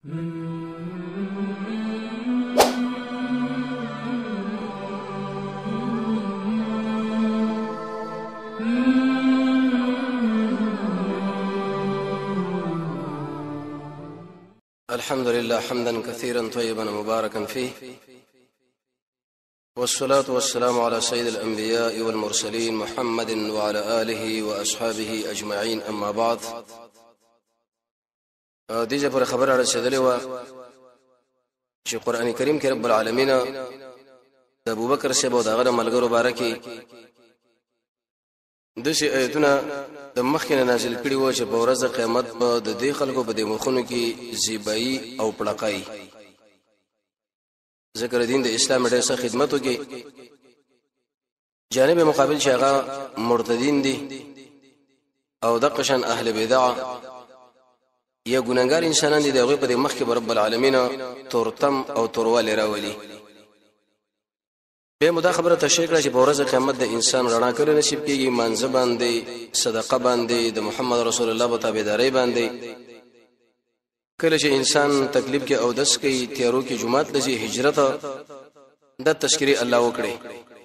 الحمد لله حمدا كثيرا طيبا مباركا فيه، والصلاة والسلام على سيد الأنبياء والمرسلين محمد وعلى آله وأصحابه أجمعين. أما بعد، دیجه پر خبر رسیدلې و چې قرآن کریم کې رب العالمین د ابوبکر صاحب او دغه ملګرو بارکه د شي آیتونه د مخکنه نازل کړي و چې په ورځ قیامت په د دې خلکو په د مخونو کې زیبایی او پړقای ذکر دین د اسلام ډېر ښه خدمت وکي، جانب مقابل چې هغه مرتدین دي او د قشن اهل بدع یا ګناګار انسانان دي، دغه په مخ کې رب العالمین تورتم او تورواله راولي. به مدا خبره تشریح کړه چې په ورځ قیامت د انسان رڼا کړي نصیب کیږي، منځ باندې صدقه باندې د محمد رسول الله په تابعداري باندې. کله چې انسان تکلیف کې او دس کوي، تیارو کې جمعات لږی هجرت د تشکری الله وکړي.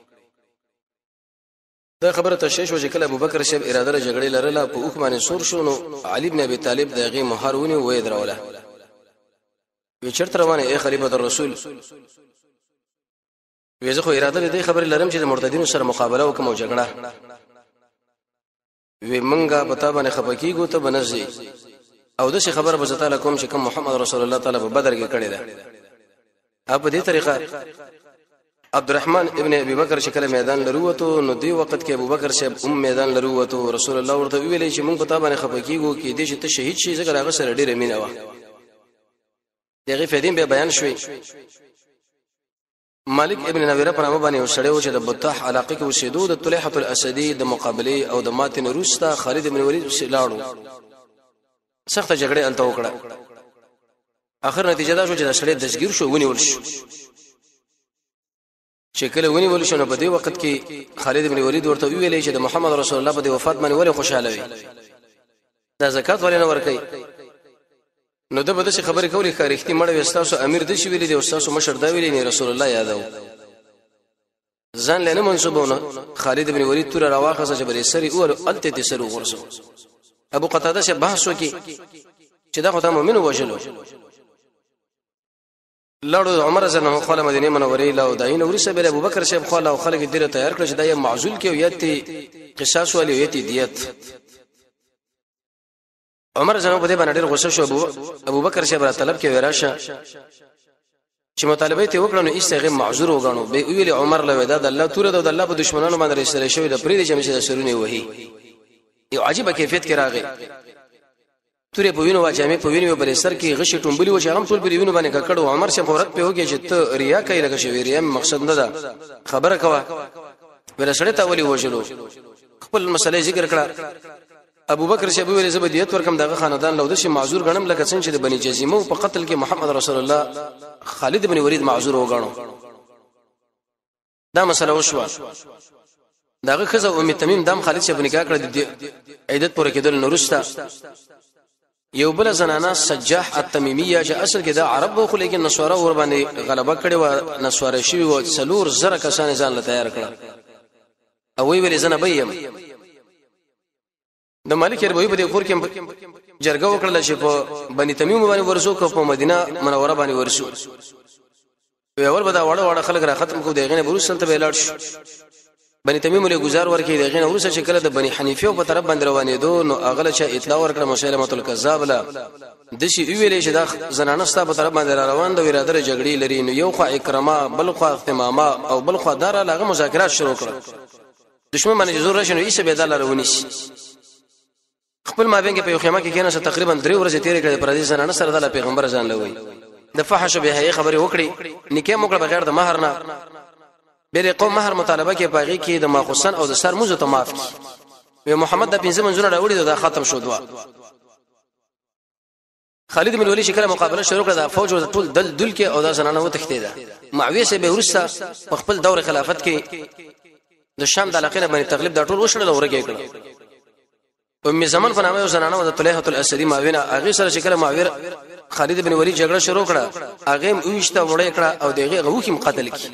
دا خبره تشریح وجه کله ابوبکر صاحب اراده له جګړې لرله په اوخ باندې سور شو، نو علي بن ابي طالب دغه مهارونی وې دروله وی چرته روانه اے خلیفۃ الرسول، وی زه خو اراده دې خبره لرم چې د مرتدینو سره مقابله وکم او جګړه، وی منګه پتا باندې خپکیږو ته بنځي او د شي خبره به تعالی کوم چې کوم محمد رسول الله تعالی په بدر کې کړی ده. په دې طریقه عبدالرحمن ابن ابي بکر شکل میدان لروته، نو دی وخت کې ابوبکر صاحب میدان لروته، رسول الله ورته ویلې چې مونږ پتا باندې خپکیږو کې دې چې ته شهید شې، ځکه هغه سره ډېر مینه و. دغه فدین به بیان شوی. مالک ابن نویره په نامه باندې وسړیو چې د بطح علاقه کې اوسېدو، د طلحه الاسدی د مقابله او د ماتن روستا خالد ابن ولید لاړو، سخت جګړه الته وکړه. اخر نتیجه دا شو چې د سړی دسګیر شو، ونیول شو. چې کله ونیول شو، نو په دې وخت کې خالد ابن ولید ورته ویلې چې د محمد رسول الله په وفات باندې ولې خوشاله وي، دا زکات ولې نه ورکړي. نو د بده شي خبرې کولې خارښتي مړ وستاسو امیر د شي ویلې د استادو مشر دا ویلې نه رسول الله یادو ځان لنه منسوبونه. خالد ابن ولید تر راواخه چې بری سری او الته دي سر ورسو. ابو قتاده شه بحث وکي چې دا خدای مؤمن وژلو. لړو عمر زنه خپل مدینه منوره له داین ورسه بل ابو بکر شه خپل او خلک ډیره تیار کړ چې دا معزول کې یتي قصاص ولې یتي دیت. عمر زنه په دې باندې ډیر غوسه شو. ابو بکر شه بر طلب کې وراشه چې مطالبه ته وکړو، نو ایستغه معذور وګڼو. به ویل عمر له وداد الله تور د الله په دشمنانو باندې رسول شوی د پرې چې مشه سرونه وਹੀ. یو عجیب کیفیت کې راغی. تورې په وینو واجامې په وینو بل سر کې غشي ټومبلي و چې هم ټول په وینو باندې ککړو. عمر شه فورت په وګي چې ته ریا کوي لکه شوی ریا مقصد نه ده، خبره کوا ول سره ته ولي وژلو. خپل مسلې ذکر کړه. ابو بکر شه ویل زبدیت ورکم دغه خاندان لو د شي معذور غنم لکه څنګه چې د بني جزیمه په قتل کې محمد رسول الله خالد بن ولید معذور وګڼو. دا مسله وشوه. داغه خزه ام تمیم دم خالد شه بنکاح کړ د عیدت پورې کېدل نورستا. یو بل زنانه سجاح التمیمیه چې اصل کې دا عرب خو لیکن نسوارا ور باندې غلبه کړي و، نسوارا شي و سلور زره کسان ځان له تیار کړ. او وی ویل زنه بیم د مالک ربوی په دې کور کې جرګه وکړل چې په بنی تمیم باندې ورسو کو په مدینه منوره باندې ورسو. یو ور بدا وړه وړه خلک را ختم کو دغه نه بروسل ته ویلاړ شو. بنی تمیم له گزار ورکې دغه ورسره چې کله د بنی حنیفه په طرف باندې روانې دو، نو اغله چې اطلاع ورکړه مسلمه الکذاب لا د شي ویلې چې دا زنانه ستا په طرف باندې روان د ویراده جګړې لري. نو یو خو اکرامه، بل خو اختمامه، او بل خو دار لاغه مذاکرات شروع کړ. دشمن باندې زور راشنو ایسه به دلاره ونیس. خپل مابین کې په یو خیمه کې کېنه تقریبا 3 ورځې تیرې کړې. پر دې زنانه سره د پیغمبر ځان لوي د فحش به هي خبرې وکړي. نکاح موکړه بغیر د مہر نه. بیر قوم مہر مطالبه کې پاغي کې د ماخصن او د سر موزه ته معاف کی. محمد د 15 منځونه راوړي دا ختم شو. دوا خالد بن ولید شکل مقابله شروع کړه. د فوج ټول دل کې او د زنانه و تختیدا. معاویه سه به ورسته په خپل دور خلافت کې د شام د علاقې باندې تغلیب دا ټول وشړل او ورګه کړه. ام زمان په نامه یو زنانه د طلحه الاسدی ماوینه هغه سره شکل معاویه خالد بن ولید جګړه شروع کړه هغه وښته وړې کړه او دغه غوخیم قتل کی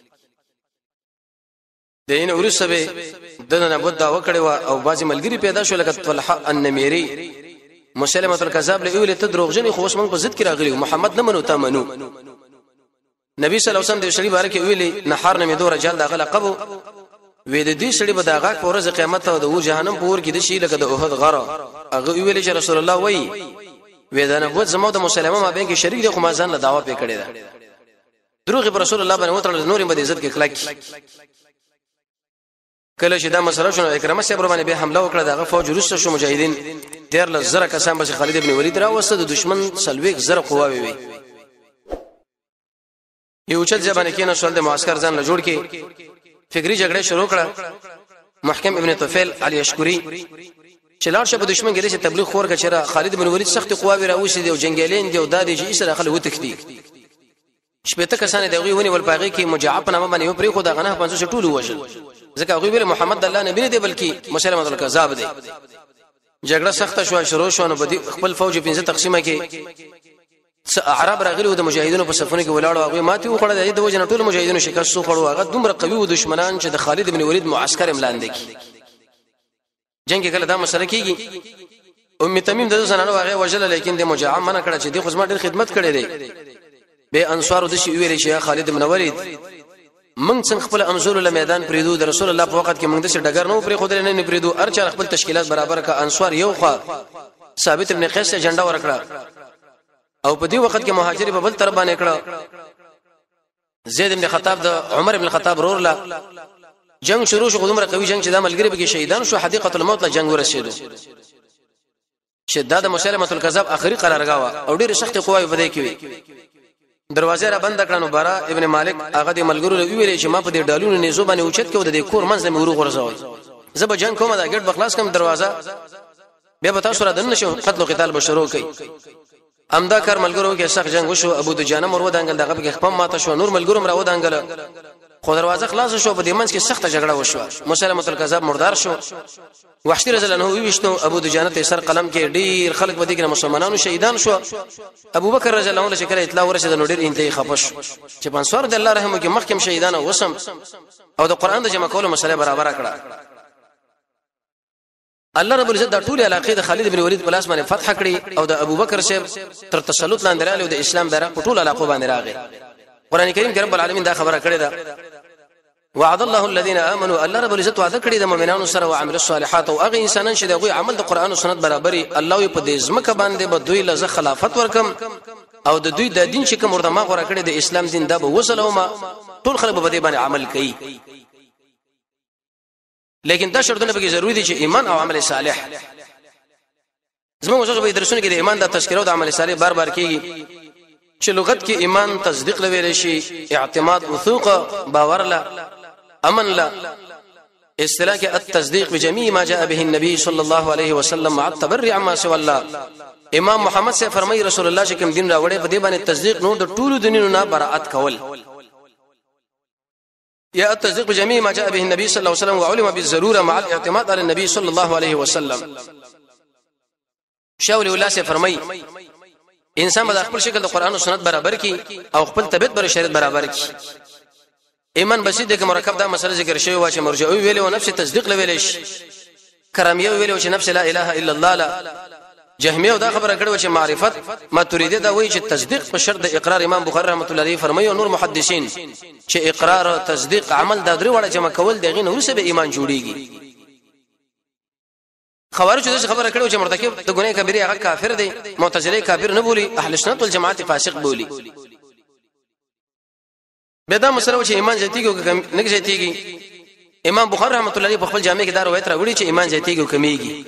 دین ورسره به دنه نبوت دا وکړي او بازي ملګری پیدا شو لکه طلحه النميري مسلمه الكذاب له ویل ته دروغجن خو اوس موږ په ضد کې راغلی محمد نه منو ته منو نبی صلی الله علیه وسلم د شری بارکه ویلي نحار نه مې دوه رجال دا غلقبو وې د دې شری به دا غاک په ورځ قیامت او د ور جهنم په ور کې د شي لکه د احد غره هغه ویلي چې رسول الله وایي وې دا نبوت زموږ د مسلمانانو ما بین کې شریک دي خو ما ځان له دعوا پې کړی دا دروغ پر رسول الله باندې وترل نور په عزت کې کلک کله چې دا مسله شنو اکرامه صاحب باندې به حمله وکړه دغه فوج روسه شو مجاهدین ډیر لزر کسان به خالد ابن ولید را وسته د دشمن سلويک زر قواوي وي یو چت ځبانه کې نه سول د معسكر ځان له جوړ کې فکری جګړه شروع کړه محکم ابن طفیل علی اشکری چلار شه په دشمن کې د تبلیغ خور کچره خالد ابن ولید سخت قواوي را وسې دی او جنگیلین دی او د دې چې سره خل وتکدي شپته کسان دغه ونی ول پاغي کې مجعب نامه باندې یو پری خو دا غنه 500 ټول وژل ځکه هغه ویل محمد الله نبی دی بلکې مسلمه الکذاب دی جګړه سخته شو شروع شو نو بدی خپل فوج په تقسیمه کې عرب راغلي د مجاهدینو په صفونه کې ولاړو هغه ماتي وخړه د وجنه ټول مجاهدینو شکست سو خړو هغه دومره قوي و دشمنان چې د خالد بن ولید معسكر املاند کی جنگ کې کله دا مسله کیږي ام تمیم د زنانو هغه وجل لیکن د مجاعم منه کړه چې د خدمت ډیر خدمت کړي دی به انصار د شي ویل شي خالد بن ولید من څنګه خپل امزول له میدان پریدو د رسول الله په وخت کې موږ د ډګر نو پری خود نه پریدو ارچا خپل تشکیلات برابر کا انصار یو خوا ثابت ابن قیس جنډا ورکړه او په دې وخت کې مهاجر په بل تر باندې کړه زید بن خطاب د عمر بن الخطاب رور لا جنگ شروع شو دومره قوي جنگ چې د ملګری به شهیدان شو حدیقه الموت له جنگ ورسېدو شداد مسلمه الكذاب اخري قرار غوا او ډېر سخت قوای بده کوي دروازه را بند کړنو برا ابن مالک هغه د ملګرو ویلې چې ما په دې ډالونو نه زو باندې اوچت کو د کور منځ مې ورو غرزوي زب جنگ کومه دا ګټ بخلاص کوم دروازه به به تاسو را دن شو قتل او قتال بشرو کوي امدا کار ملګرو کې سخت جنگ وشو ابو دجانه مرو دانګل دغه په خپل ماته شو نور ملګرو مرو دانګل خو دروازه خلاص شو په دې منځ کې سخت جګړه وشو مسلمه الکذاب مردار شو وحشی رضی الله عنه ویشتو ابو دجانه ته سر قلم کې ډیر خلک ودی کې مسلمانانو شهیدان شو ابو بکر رضی الله عنه شکر اطلاع ورسید نو ډیر انتهایی خپش چې پنځور د الله رحم کې محکم شهیدان وسم او د قران د جمع کولو مسله برابر کړه الله رب العزت د ټول علاقې د خالد بن ولید په لاس باندې فتح کړي او د ابو بکر صاحب تر تسلط لاندې راغلی او د اسلام بیرغ په ټول علاقو باندې راغی قران کریم کې رب العالمین دا خبره کړې ده وعد الله الذين امنوا الله رب العزت وعده کړی د مؤمنانو سره او عمل الصالحات او هغه انسانان چې دغه عمل د قران او سنت برابرۍ الله په دې ځمکه باندې به دوی له خلافت ورکم او د دوی د دین چې کوم ورته ما غوړه کړی د اسلام دین دا به وسلوما ټول خلک به دې باندې عمل کوي لیکن دا شرطونه به ضروری دي چې ایمان او عمل صالح زموږ اوسه به درسونه کې د ایمان د تذکره او د عمل صالح بار بار کیږي چې لغت کې ایمان تصدیق لوي شي اعتماد وثوق باور لا امن لا اصطلاح کې التصديق بجميع ما جاء به النبي صلى الله عليه وسلم مع التبرع عما سوى الله امام محمد سے فرمای رسول الله چې کوم دین راوړې په دې باندې تصدیق نو د ټولو دینونو نه براءت کول يا التصديق بجميع ما جاء به النبي صلى الله عليه وسلم وعلم بالضروره مع الاعتماد على النبي صلى الله عليه وسلم شاول الله سے فرمای انسان به خپل شکل د قران او سنت برابر کی او خپل طبيعت بر شریعت برابر کی ایمان بسیط کې مرکب دا مسله ذکر شوی و چې مرجئوي ویل او نفس تصدیق لویلش کراميه ویل چې نفس لا اله الا الله لا جهميه دا خبره کړو چې معرفت ماتوریدی دا وایي چې تصدیق په شرط د اقرار امام بخاری رحمت الله علیه فرمایي او نور محدثین چې اقرار او تصدیق عمل دا درې وړه جمع کول دغه نور څه به ایمان جوړیږي خوارج دې خبره کړو چې مرتکب د ګناه کبیره هغه کافر دی معتزله کافر نه بولی اهل سنت والجماعت فاسق بولی بدا مسله چې ایمان زیاتیږي او نه زیاتیږي امام بخاری رحمت الله علیه په خپل جامع کې دا روایت راوړي چې ایمان زیاتیږي او کمیږي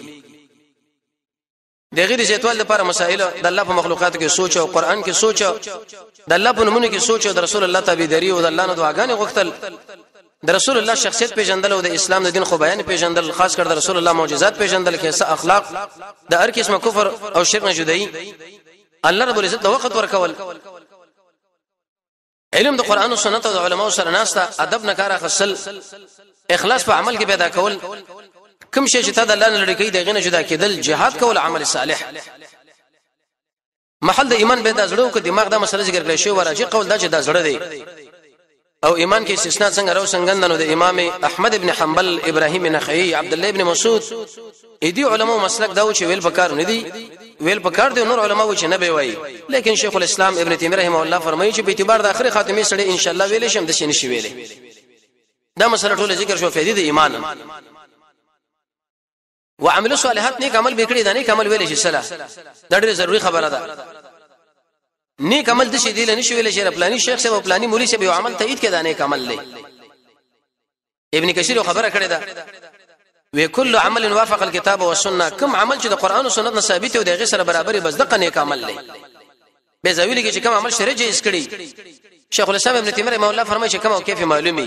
د غیر زیاتوال لپاره مسائل د الله په مخلوقاتو کې سوچ او قران کې سوچ د الله په نمونه کې سوچ او د رسول الله تابعداري او د الله نه دعاګانې غوښتل د رسول الله شخصیت پیژندل او د اسلام د دین خو بیان پیژندل خاص کر د رسول الله معجزات پیژندل کې څه اخلاق د هر قسمه کفر او شرک نه جدایي الله رب العزت د وخت ورکول علم د قران او سنت او علماء سره ناسته ادب نه کار اخصل اخلاص په عمل کې پیدا کول کوم شي چې ته د الله نه لړۍ کوي دغه نه جدا کېدل جهاد کول عمل صالح محل د ایمان به د زړه او دماغ دا مسله ذکر کړی شو ورته قول دا چې دا زړه دی او ایمان کې استثناء څنګه راو څنګه د امام احمد ابن حنبل ابراهیم نخعی عبد الله ابن مسعود اې دي علماء مسلک دا چې ویل پکار نه دي ویل پکار دي نور علماء چې نه به وایي لیکن شیخ الاسلام ابن تیمیه رحمه الله فرمایي چې په اعتبار د اخر خاتمه سره ان شاء الله ویل شم د شي نشي ویلې دا مسله ټول ذکر شو فائدې د ایمان وعمل صالحات نیک عمل وکړي دا نیک عمل ویل شي صلاح دا ډېر ضروری خبره ده نیک عمل د شي دی نه شي ویل شي پلاني شیخ صاحب او پلاني مولوی صاحب یو عمل تایید کړه دا نیک عمل لې ابن کثیر خبره کړې ده وکل عمل وافق الكتاب والسنه کوم عمل چې د قران او سنت نه ثابت او د غیر سره برابر بس دغه نیک عمل لې به زویل کې چې کوم عمل شرع جایز کړي شیخ الاسلام ابن تیمیه رحمه الله فرمایي چې کوم او کیف معلومي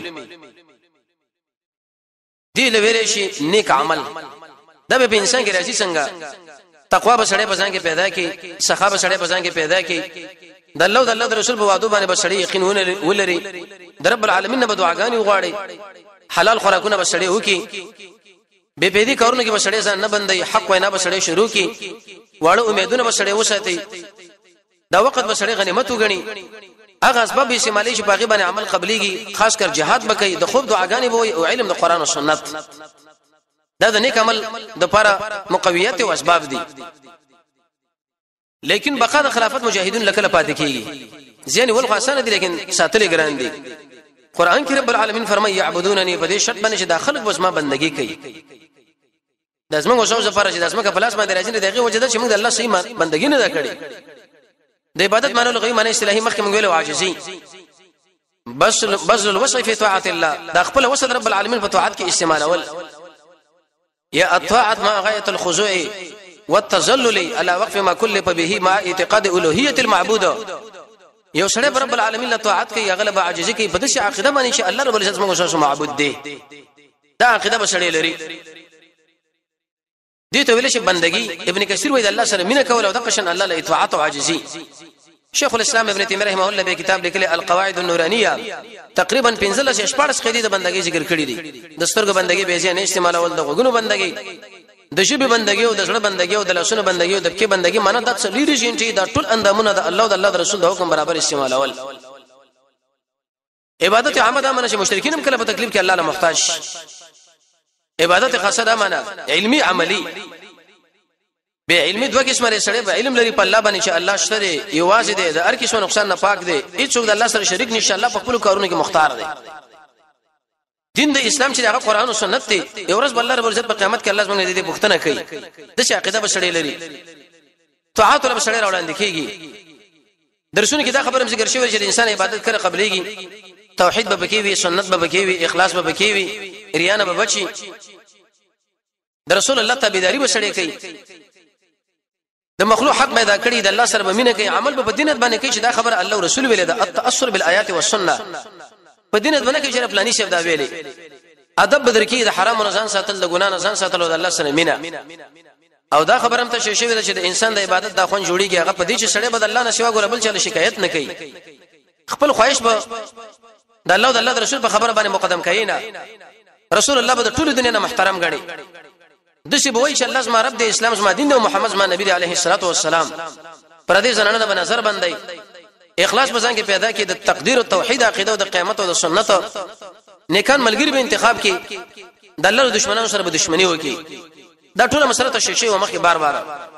دی لویل شي نیک عمل دا به انسان کې راځي څنګه تقوا به سړی په ځان کې پیدا کی سخا به سړی په ځان کې پیدا کی د الله او د الله رسول په وعده باندې به سړی یقین ولري د رب العالمین نه به دعاګانې وغواړي حلال خوراکونه به سړی وکي به بيدی کارونه کې به سړی ځان نه بندي حق وینا به سړی شروع کی واړه امیدونه به سړی وساتي دا وخت به سړی غنیمت وګڼي هغه اسباب استعمالي چې باغی باندې عمل قبليږي خاص کر jihad بکې د خوب دعاګانې به او علم د قران او سنت دا د نیک عمل د لپاره مقویات او اسباب دي لیکن بقا د خلافت مجاهدون لکه پاتې کیږي ځین ول خاصانه دي لیکن ساتلې ګران دي قران کې رب العالمین فرمایي يعبدونني په دې شرط باندې چې داخل بس ما بندگی کوي د اسمن وسو زفر چې د اسمن په لاس باندې راځي دغه وجه چې موږ د الله صحیح بندگی نه کړې د عبادت معنی لغوي معنی اصطلاحي مخکې موږ ویلو عاجزي بس الوسع في طاعه الله دا خپل وسع رب العالمین په طاعت کې استعمال اول يا الطاعه مع غايه الخضوع والتذلل على وقف ما كل به مع اعتقاد الوهيه المعبود یو سره رب العالمین له طاعت کې غلبه عاجزي کې په دې عقیده باندې چې الله رب العزت موږ سره معبود دی دا عقیده به سره لري دې ته ویل شي بندگی ابن کثیر وایي الله سره مینه کول او د قشن الله له اطاعت او عاجزي شیخ الاسلام ابن تیمیه رحمه الله به کتاب لیکلی القواعد النورانیه تقریبا 15 14 قیدی د بندگی ذکر کړی دي د سترګو بندگی به ځنه استعمال ول د غوګونو بندگی د شی بندگی او د زړه بندگی او د لاسونو بندگی او د کې بندگی معنی د څلوري جنټي د ټول اندامونه د الله او د الله رسول د حکم برابر استعمال اول عبادت عامه د منه مشرکین هم کله په تکلیف کې الله له محتاج عبادت خاصه د منه علمی عملی به علمي دوه قسمه لري سره به علم لري په الله باندې چې الله شته یوازې دی د هر کیسو نقصان نه پاک دی هیڅوک د الله سره شریک نشي الله په خپل کارونو کې مختار دی دین د اسلام چې هغه قران او سنت دی یو ورځ الله رب العزت په قیامت کې الله زموږ دې پوښتنه کوي د څه عقیده به سړی لري طاعت له سړی راوړاندې کیږي درسونه کې دا خبره ذکر شوی چې انسان عبادت کړي قبليږي توحید به بکیوي سنت به بکیوي اخلاص به بکیوي ریا نه به بچي د رسول الله تابعداري به سړی کوي د مخلوق حق پیدا کړی د الله سره بمینه کوي عمل په دینت باندې کوي چې دا خبره الله رسول ویل ده التاثر بالآیات والسنه په دینت باندې کوي چې فلانی شی دا ویلي ادب بدر کې د حرام او ځان ساتل د ګنا نه ځان ساتل او د الله سره مینه او دا خبره هم ته شې ده چې د انسان د عبادت د خون جوړیږي هغه په دې چې سړی بد الله نه سوا ګور بل چا شکایت نه کوي خپل خواهش به د الله او د الله رسول په خبره باندې مقدم کوي نه رسول الله به ټول دنیا نه محترم غړي دشي به وای چې الله زما رب د اسلام زما دین او محمد زما نبی عليه الصلاه والسلام پر دې زنانه به نظر باندې اخلاص بزان کې پیدا کې د تقدیر او توحید عقیده او د قیامت او د سنت نیکان ملګری به انتخاب کې د الله دشمنانو سره به دشمنی وکي دا ټول مسله ته شیشه او مخې بار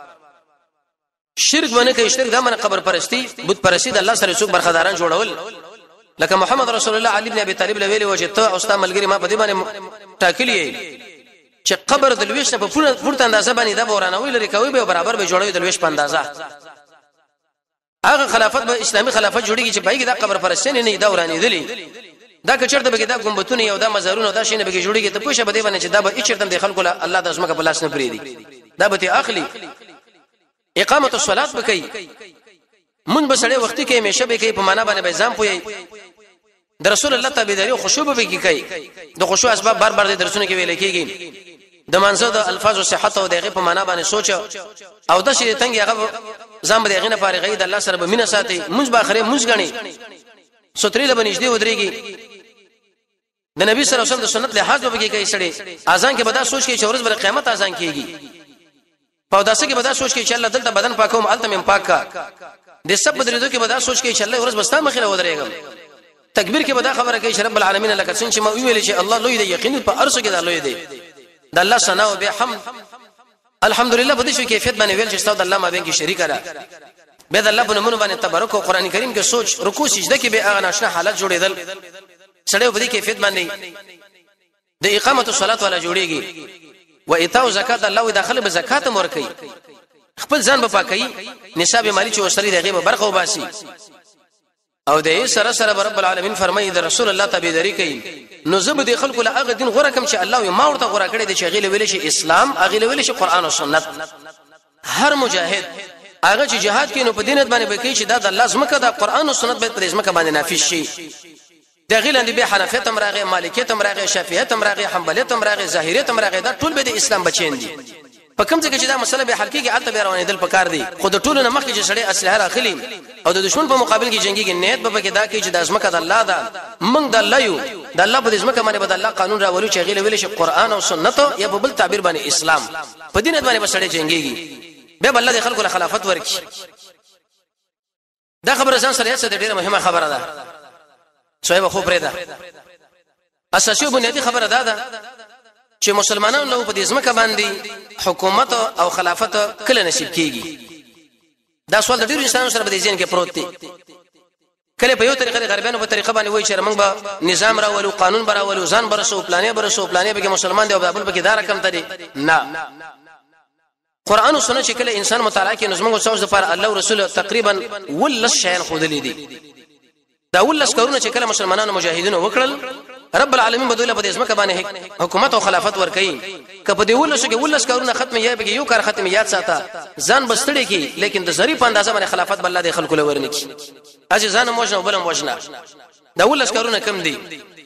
شرک باندې کې شرک دا من قبر پرستی بت پرستی د الله سره څوک برخداران جوړول لکه محمد رسول الله علي ابن ابي طالب له ویلي و چې ته او ستا ملګری ما په دې باندې ټاکلی چې قبر د لويش په پورته اندازه باندې دا ورانه ویل لري کوي به برابر به جوړوي د لويش په اندازه هغه خلافت به اسلامي خلافت جوړیږي چې پایګه دا قبر پرستنه نه دا ورانه دي دا کچرته به دا ګمبتونه یو دا مزارونه دا شینه به جوړیږي ته پوښه بده باندې چې دا به اچرتم د خلکو الله د اسمه په لاس نه پریدي دا به اخلي اقامت الصلاه بکې مون بسړې وختي کې همیشه به کې په معنا باندې به ځم پوي د رسول الله تابعداري او خشوع به کې کوي د خشوع اسباب بار بار د درسونه کې ویل کېږي د منځو د الفاظ او صحت او دغه په معنا باندې سوچ او د شي تنګ هغه ځم به دغه نه فارغې د الله سره به مینه ساتي مونږ به اخره مونږ غني ستري لبنځ دی ودرېږي د نبی صلی الله علیه وسلم د سنت له حاجو به کې کوي سړي اذان کې به دا سوچ کې چې ورځ بل قیامت اذان کېږي په داسې کې بدا سوچ کې چې الله دلته بدن پاکوم الته مم پاکا د سب بدرېدو کې بدا سوچ کې چې الله ورځ بستا مخله ودرېګم تکبیر کې بدا خبره کوي چې رب العالمین لکه څنګه چې ما ویل چې الله لوی دی یقین په ارسو کې دا لوی دی د الله ثنا او بحمد الحمدلله په دې شو کیفیت باندې ویل چې استاد الله ما بین کې شریک را به د الله په نوم باندې تبرک او قران کریم کې سوچ رکوع سجده کې به هغه ناشنا حالت جوړېدل سړیو په دې کیفیت باندې د اقامت الصلاه ولا جوړيږي و ایتاء زکات الله و داخله به زکات مور کوي خپل ځان به پاکي نصاب مالی چې وسري دغه به برخه وباسي او د سره سره رب العالمین فرمایي د رسول الله تابعداري کوي نو زب د خلکو له هغه دین غوړه کوم چې الله یې ما ورته غوړه کړی د شغیل ویل شي اسلام هغه ویل شي قران او سنت هر مجاهد هغه چې جهاد کوي نو په دینت باندې به کوي چې دا د الله زمکه د قران او سنت به په زمکه باندې نافذ شي د غیلند به حنفیت امراغه مالکیت امراغه شافعیت امراغه حنبلیت امراغه ظاهریت امراغه دا ټول به د اسلام بچین دي په کوم ځای کې چې دا مسله به حل کیږي البته به روانې دل پکار دي خود ټول نه مخکې چې سړی اسلحه راخلي او د دشمن په مقابل کې جنگي کې نیت به کې دا کوي چې د ازمکه د الله دا موږ د الله یو د الله په ازمکه باندې به د الله قانون راولو چې غیله ویل شي قران او سنت یا په بل تعبیر باندې اسلام په دینت باندې به سړی جنگيږي به الله د خلکو له خلافت ورکړي دا خبره ځان سره یې ډیره مهمه خبره ده صاحب خو پرې ده اساسي بنیادی خبره ده چې مسلمانانو له په دې ځمکه باندې حکومت او خلافت کله نصیب کیږي دا سوال د ډیرو انسانانو سره په دې ځین کې پروت دی کله په یو طریقه غربیانو په طریقه باندې وایي چې موږ به نظام راولو قانون براولو ځان برسو پلانې به مسلمان دی او بل به کې دا رقم تري نه قران او سنت چې کله انسان مطالعه کوي نظم او سوچ لپاره الله او رسول تقریبا ولس شیان خودلې دي دا ولس کارونه چې کله مسلمانانو مجاهدینو وکړل رب العالمین بدوله په دې ځمکه باندې حکومت او خلافت ور کوي کله دې ولس کې ولس کارونه ختم یا به یو کار ختم یاد ساته ځان بستړي کی لیکن د ظریف اندازه باندې خلافت بل الله دې خلکو لورني کی اځ ځان موجنه بلم وجنه دا ولس کارونه کم دي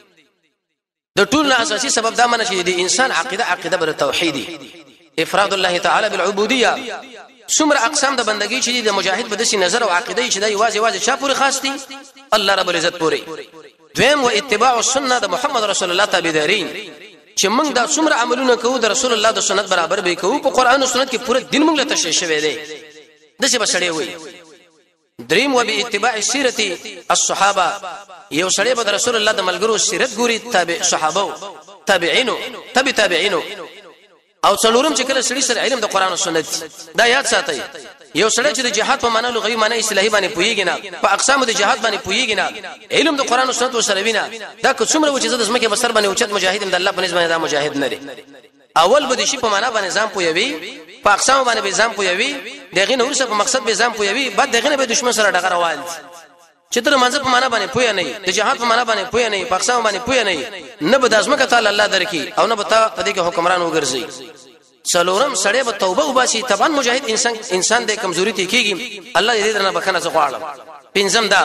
د ټول نه اساسي سبب دا منه چې د انسان عقیده بر توحیدی افراد الله تعالی بالعبودیه څومره اقسام د بندګۍ چې د مجاهد په دسي نظر او عقیده چې د یوازې چا پوری خاص دي الله رب العزت پوری دویم و اتباع السنه د محمد رسول الله تابعدارین چې موږ دا څومره عملونه کوو د رسول الله د سنت برابر به کوو په قران او سنت کې پوره دین موږ له تشریح شوی دی دغه بسړی وي دریم و به اتباع سیرت الصحابه یو سړی به د رسول الله د ملګرو سیرت ګوري تابع صحابه تابعینو او څلورم چې کله سړي سره علم د قران او سنت دا یاد ساتي یو سړی چې د جهاد په معنا لغوي معنی اصطلاحي باندې پويږي نه په اقسام د جهاد باندې پويږي نه علم د قران او سنت سره وینا دا کومره و چې د زمکه بسر باندې اوچت مجاهد د الله په نسبت دا مجاهد نه دی اول به شي په معنا باندې ځان پويوي په اقسام باندې ځان پويوي دغه نور څه په مقصد به ځان پويوي بعد دغه نه به دشمن سره ډغره وال چې تر منځ په معنا باندې پوي نه د جهاد په معنا باندې پوي نه په اقسام باندې پوي نه به د ازمکه تعالی الله درکې او نه به تا په دې کې حکمران وګرځي څلورم سړی به توبه وباسي طبعا مجاهد انسان د کمزوري ته کیږي الله دې درنه بخنه زغواړم پنځم دا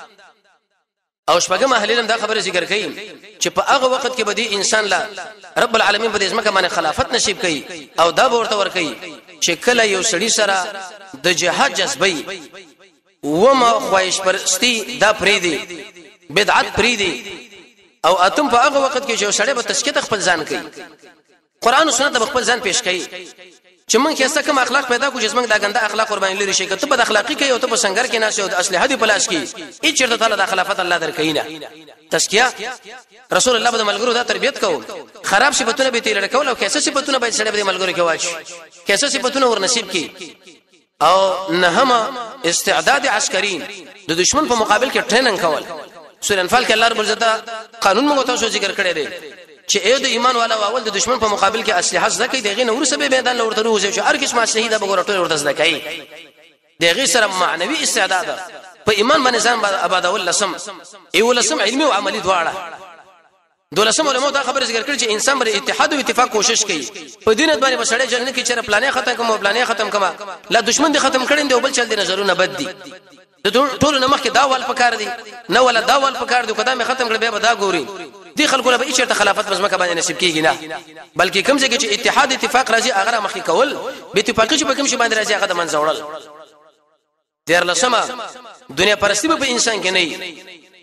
او شپږم اهلیلم دا خبره ذکر کړي چې په هغه وخت کې به دې انسان لا رب العالمین په دې ځمکه باندې خلافت نصیب کړي او دا ورته ور کوي چې کله یو سړی سره د جهاد جذبې وما خواهش پرستی دا پریدي بدعت پریدي او اتم په هغه وخت کې چې سړی به تسکیت خپل ځان کوي قران او سنت خپل ځان پیش کوي چې موږ کې څه کوم اخلاق پیدا کو چې موږ دا غنده اخلاق قربان لري شي کته په اخلاقی کې او ته په سنگر کې ناشه او د اصلي هدي پلاش کې هیڅ چرته تعالی د خلافت الله درکې نه تزکیه رسول الله د ملګرو دا تربيت کو خراب صفاتونه به تیر کول او کیسه صفاتونه به سړی د ملګرو کې واچ کیسه صفاتونه ور نصیب کی او نهمه استعداد عسکرین د دشمن په مقابل کې ټریننګ کول سورہ انفال کې الله رب عزت قانون موږ تاسو ذکر کړی دی چې اې د ایمان والا اول د دشمن په مقابل کې اسلحه زکه دغه نور سبب میدان لورته روزي چې هر کس ما شهید به ګورټول ورته زکای دغه سره معنوي استعداد په ایمان باندې ځان آبادول لسم ایولسم علمي او عملي دواړه دولسم علماء دا خبره ذکر کړي چې انسان بر اتحاد او اتفاق کوشش کوي په دینت باندې بسړې جنت کې چیرې پلانې ختم کوم پلانې ختم کما لا دشمن دې ختم کړي دی او بل چل دي نظرونه بد دي ټول نه مخکې داوال پکار دي نه ولا داوال پکار دي قدامه ختم کړي به دا ګوري دي خلکو له به چیرته خلافت مزمکه باندې نصیب کیږي نه بلکې کوم ځای کې چې اتحاد اتفاق راځي هغه مخکې کول به اتفاقی چې په کوم شي باندې راځي هغه د منځوړل تیر لسمه دنیا پرستی په انسان کې نه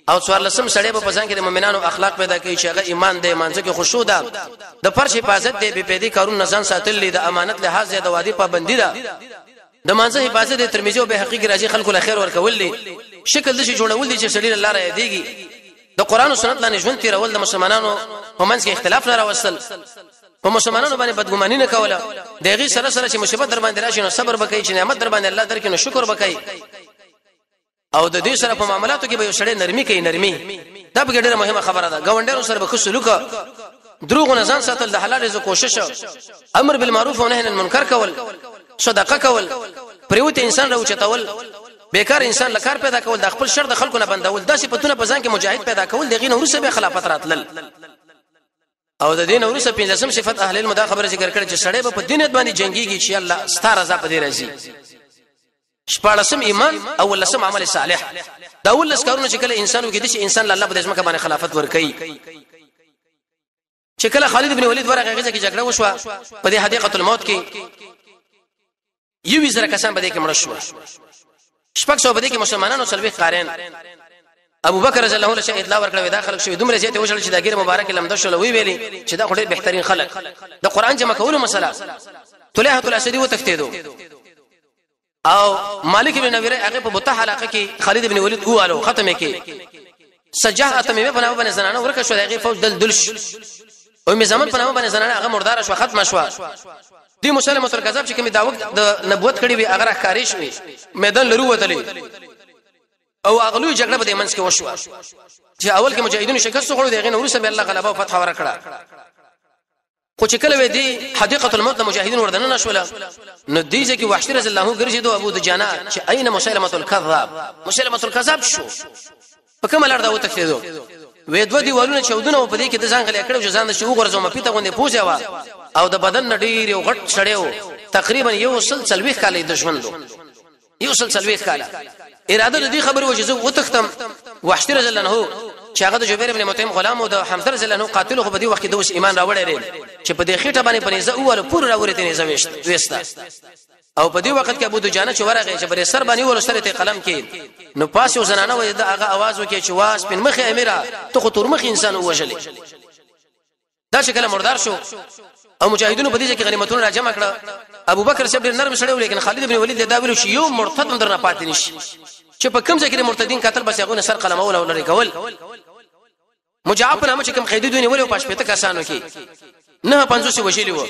او څوار لسم سړی په ځان کې د مؤمنانو اخلاق پیدا کوي چې هغه ایمان دی مانځه کې خشوع ده د فرش حفاظت دی په پیدي کارون نزان ساتل دي د امانت لحاظ د وادي پابندي ده د مانځه حفاظت د ترمذی او به حقیقي راځي خلکو له خیر ورکول دي شکل د شي جوړول دي چې سړی الله را یادېږي د قران او سنت لاندې ژوند تیرول د مسلمانانو په منځ کې اختلاف نه راوستل په مسلمانانو باندې بدګماني نه کوله دغه سره سره چې مصیبت در باندې راشي نو صبر وکړي چې نعمت در باندې الله درکې نو شکر وکړي او د دې سره په معاملاتو کې به یو سړی نرمي کوي نرمي دا به ډېره مهمه خبره ده ګاونډیانو سره به سلوک دروغ نه ځان ساتل د حلال رزق کوشش امر بالمعروف او نهي عن المنکر کول صدقه کول پریوت انسان راوچتول بیکار انسان لکار پیدا کول د خپل شر د خلکو نه بندول داسې پتونه په ځان کې مجاهد پیدا کول دغه نورسه به خلافت راتلل او د دین اورسه پنځم صفت اهل علم دا خبره ذکر کړي چې سړی په دینت باندې جنگيږي چې الله ستاره ز په دې راځي شپارسم ایمان او لسم عمل صالح دا ولس کارونه چې کله انسانو کې د انسان الله په ځمکه باندې خلافت ور کوي چې کله خالد ابن ولید ورغه غزه کې جګړه وشوه په دې حدیقه الموت کې یو زره کسان به دې کې مړ شو شپږ سو به دې کې مسلمانانو سلوي قارین ابو بکر رضی الله عنه شه اطلاع ورکړه دا خلک شوی دومره زیاته وشل چې دا غیر مبارک لمده شول وی ویلي چې دا خوري بهترین خلک د قران جمع کولو مسله طلحه الاسدی وتفتیدو او مالک بن نویر هغه په بوته حلقه کې خالد ابن ولید اوالو ختمه کې سجاه اتمه په نامه باندې زنانه ورکه شو هغه فوج دلش او می زمان په نامه باندې زنانه هغه مردار شو ختم شو دی مسلمه تر کذاب چې کوم داوود د نبوت کړي وي هغه ښکاری شوی میدان لرو وتلی او اغلو جګړه په منځ کې وشو چې اول کې مجاهدینو شکست خوړو دغه نور سره الله غلبه او فتح ورکړه خو چې کله وې دی حدیقه الموت مجاهدین وردن نشول نو دیږي کې وحشی رضی الله عنه ګرځیدو ابو دجانه چې اين مسلمه الكذاب مسلمه الكذاب شو په کومه لار دا وتښتیدو وې دوه دیوالونه چودونه په دې کې د ځان غلې کړو چې ځان د شو غرزو مپیته غونډه پوجا وا او د بدن نډیر یو غټ شړیو تقریبا یو سلسلويخ کاله د ژوندو یو سلسلويخ کاله اراده دې خبر وجه زه وتختم وحشی رضی الله عنه چې هغه د جبیر ابن مطعم غلام او د حمزه رضی الله عنه قاتل خو په دې وخت کې د اوس ایمان راوړل چې په دې خېټه باندې پنيزه اوله پور راوړې نه زويستا او په دې وخت کې ابو دجانه چې ورغه چې بر سر باندې ور سره ته قلم کې نو پاسو زنانه و د هغه आवाज وکړي چې واس پن مخه امیره ته خو تور مخ انسان وژلې دا شکل مردار شو او مجاهدونو په دې کې غنیمتونه را جمع کړه ابو بکر صاحب ډېر نرم سره ولیکن خالد ابن ولید دا ویلو چې یو مرتد هم درنه پاتې نشي چې په کوم ځای کې مرتدین قتل بس هغه سر قلم اول لري کول مجاهد په نامه چې کوم قیدونه ولې په شپته کسانو کې نه 500 وشیلی وو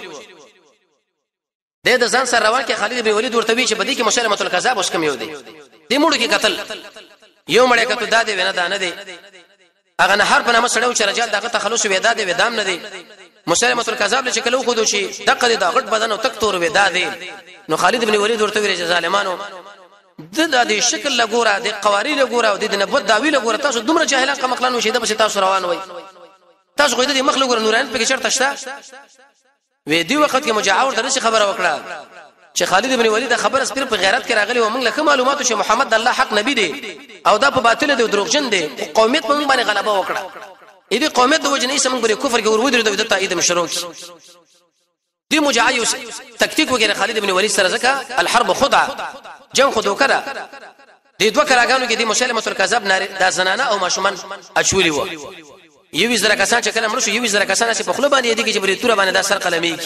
د ځان سره روان کې خالد ابن ولید ورته وی چې بدی کې مسلمه الکذاب اوس کوم یو دی دې موږ کې قتل یو مړی کته داده ونه دانه دی هغه نه هر په نامه سره چې رجال دغه تخلص وېدا دی ودام نه دی مسلمه الکذاب چې کلو خو دوی چې دغه د غټ بدن او تک تور وېدا دی نو خالد ابن ولید ورته وی چې ظالمانو د دې شکل لګورا د قوارې لګورا او د نبوت داوی لګورا تاسو دومره جاهلان کمقلان وشي د بس تاسو روان وای تاسو خو دې مخ لګور نوران په کې شرط شته وې دی وخت کې مجاور درسي خبره وکړه چې خالد ابن ولید خبر اس په غیرت کې راغلی و موږ له معلوماتو چې محمد الله حق نبی دی او دا په باطل دی دروغجن دی قومیت په موږ باندې غلبه وکړه دې قومیت د وجنې سم غره کفر کې ورودره د تایید مشروع دی مجاهد تکتیک وغیرہ خالد ابن ولید سره زکه الحرب خدعه جنگ خودو کړه د دوه کلاګانو کې د مسلمه الکذاب نار د زنانه او ماشومان اچولي وو یو زره کسان چې کله مړ شو یو زره کسان چې په خپل باندې دي چې بری تور باندې د سر قلمي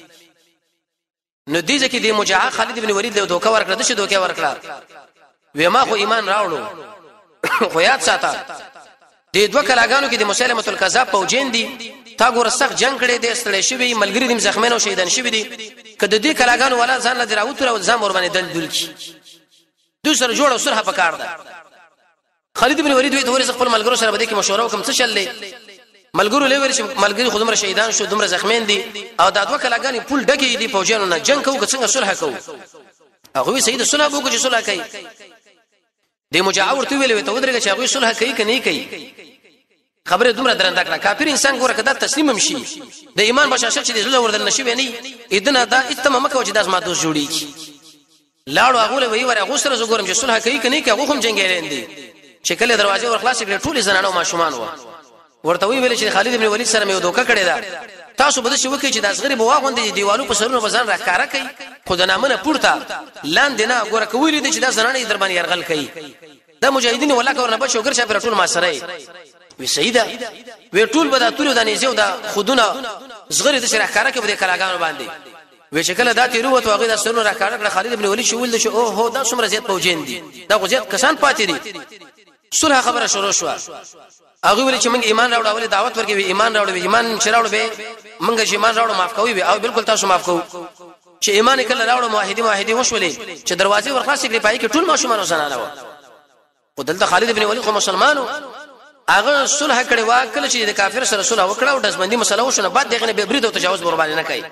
نو دې ځکه د مجاهد خالد ابن ولید له دوکه ورکړه د شه دوکه ورکړه و ما خو ایمان راوړو خو یاد ساته د دوه کلاګانو کې د مسلمه الکذاب پوجین دي تا ګور سخت جنگ کړي د استړې شوی ملګری دیم زخمین او شهیدان شوی دي کله دې کلاګانو ولا ځان لدی راوتره او ځم ور باندې دل کی دوسر جوړ او سره پکار ده خالد بن ولید وی د ورز خپل ملګرو سره بده کې مشوره وکم څه چلې ملګرو لوي چې ملګری خودمره شهیدان شو دومره زخمین دي او د دوه کلاګانی پول ډکی دي فوجانو نه جنگ کوو څنګه صلح کوو هغه سید صلح وکړي چې صلح کوي د مجاور تو ویلې ته ودرګه چې هغه صلح کوي کني کوي خبره دومره درنده کړه کافر انسان ګوره کده تسلیم هم شي د ایمان بشاشت چې زړه وردن نشي ونی اذن دا اتمه مکه چې داس ما دوس جوړی لاړو هغه له وی ور هغه سره زګورم چې صلح کوي کني کوي هغه هم جنگیرین دي چې کله دروازه ور خلاص کړي ټول زنانو ماشومان و ورته وی ویل چې خالد ابن ولید سره مې دوکه کړی دا تاسو بده شي وکړي چې داس غریب واغوندې دیوالو په سرونو بزن راکاره کوي خو د نامنه پورته لاندې نه ګوره کوي چې دا زنانه در باندې يرغل کوي دا مجاهدین ولا کورنه بچو ګر شاپره ټول ما سره وي سیدا وی ټول به دا تور د نيزو دا خودونه زغری د شرح کارکه به کلاګانو باندې وی شکل دا تیرو وته هغه د سرونو راکړه خالد ابن ولید شو ول شو او هو دا څومره زیات پوجین دي دا غزيات کسان پاتې دي صلح خبره شروع شو هغه ول چې موږ ایمان راوړو ول دعوت ورکوي ایمان راوړو ایمان شراوړو به موږ ایمان راوړو معاف کوي او بالکل تاسو معاف کوو چې ایمان کله راوړو موحدي وشولې چې دروازې ورخاصې کړې پای کې ټول ماشومان وسنانه و او دلته خالد ابن ولید خو مسلمانو هغه صلح کړي وا کله چې د کافر سره صلح وکړه او دسبندي مسله وشونه بعد دغه به برید او تجاوز قرباني نه کوي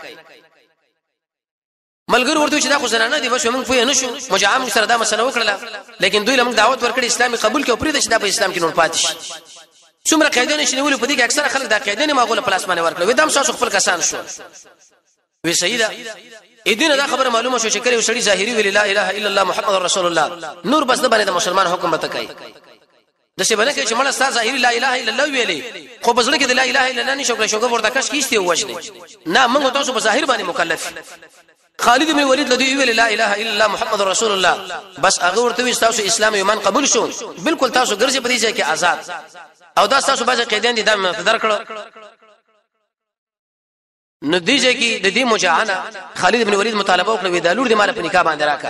ملګر ورته چې دا خو زنانه دي بس موږ پوه نه شو مجاهم سره دا مسله وکړه لیکن دوی لمږ دعوت ورکړي اسلامي قبول کړي او پرې د شدا په اسلام کې نور پاتې شي څومره قاعده نشي نیول په دې کې اکثره خلک دا قاعده نه معقوله پلاس باندې ورکړي ودام تاسو خپل کسان شو وی سیدا اېدینه دا خبره معلومه شو چې کله وسړي ظاهري ویل لا اله الا الله محمد رسول الله نور بس د باندې د مسلمان حکم به تکای د څه باندې چې مړه ستاسو ظاهري لا اله الا الله ویلې خو بزړه کې د لا اله الا الله نشو کړی شوګه ورته کښ کیسته وښنه نه موږ تاسو په ظاهر باندې مکلف خالد بن ولید لدی ویل لا اله الا الله محمد رسول الله بس هغه ورته تاسو اسلام ایمان قبول شو بالکل تاسو ګرځي په دې ځای کې آزاد او دا تاسو باندې قیدین دي دا مقدر کړو نتیجه کې د دې مجاهنه خالد بن ولید مطالبه وکړه د لور د مال په نکاح باندې راکا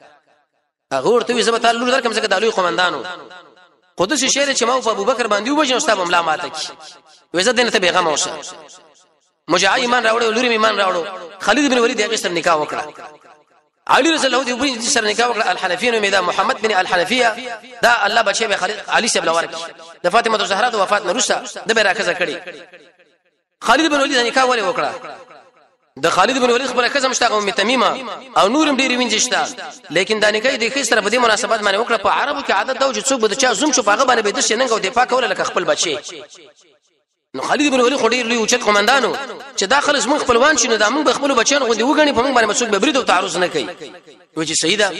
هغه ورته وی زبته لور درکم څنګه د لوی قومندانو قدس شهر چې ما په ابوبکر باندې وبجن استاد املا ماته کی وزه دینه ته پیغام اوسه مجاهد ایمان راوړو لور ایمان راوړو خالد بن ولید هغه سره نکاح وکړه علي رضی الله عنه سره نکاح وکړه الحنفیین میدا محمد بن الحنفیه دا الله بچي به خالد علي سره لورک د فاطمه الزهرا د وفات نه وروسته د به راکزه کړي خالد بن ولید نکاح ولې وکړه د خالد بن ولید خبره کزم شته ام تمیمه او نورم ډیر وینځشته لیکن دا نکاح د خې سره په دې مناسبت باندې وکړه په عربو کې عادت دا چې څوک به د چا زوم شو پاغه باندې به د شننګ او دفاع کول لکه خپل بچي نو خالد بن ولید خډیر لوی اوچت قومندانو چې داخل زمون خپلوان شنو د موږ خپل بچیان غوډي وګڼي په موږ باندې مسعود به برید او تعرض نه کوي و چې سیدا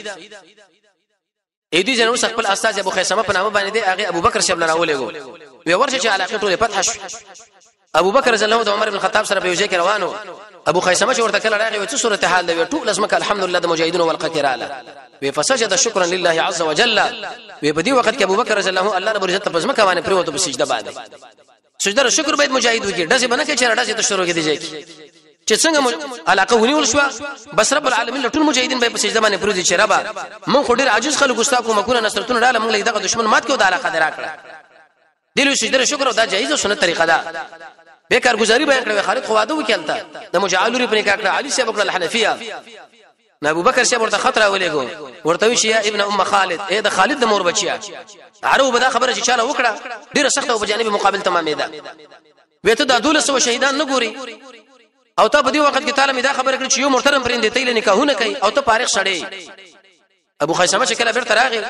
اې دې جنو خپل استاد ابو خیسمه په نامه باندې هغه ابو بکر شبل راولېګو وی ورشه چې علاقه ټوله فتح شو ابو بکر رضی الله عنه عمر بن الخطاب سره په یوځای کې روانو ابو خیسمه چې ورته کله راغی و چې صورت حال دی ټول اسمک الحمدلله د مجاهدین والقتراله وی فسجد شکرا لله عز وجل وی په دې وخت کې ابو بکر رضی الله عنه الله رب عزت په ځمکه باندې پروت په سجده باندې سجده شکر باید مجاهد وکړي داسې باندې چې راځي ته شروع کړي چې څنګه علاقه ونیول شو بس رب العالمین ټول مجاهدین به په سجده باندې پروت چې ربا مون خو ډیر عاجز خلک استاد کوم کو نصرتونه ډاله مونږ له دغه دشمن مات کې د علاقه درا کړه دلو سجده شکر او دا جایز او سنت طریقه ده بیکار گزاري بیان کړو خالد خو واده وکړه د مجاهد لري په نکاح کړه علي صاحب کړه الحنفیه ابو بکر صاحب ورته خطر ولېګو ورته وی شي ابن ام خالد اې د خالد د مور بچیا عربو به دا خبره چې چاله وکړه ډیره سخته او په جانب مقابل تمامه ده وته د 1200 شهیدان نه ګوري او ته په دې وخت کې تعالی دا خبره کړې چې یو محترم پرند دی له نکاحونه کوي او ته فارغ شړې ابو خیسمه چې کله بیرته راغی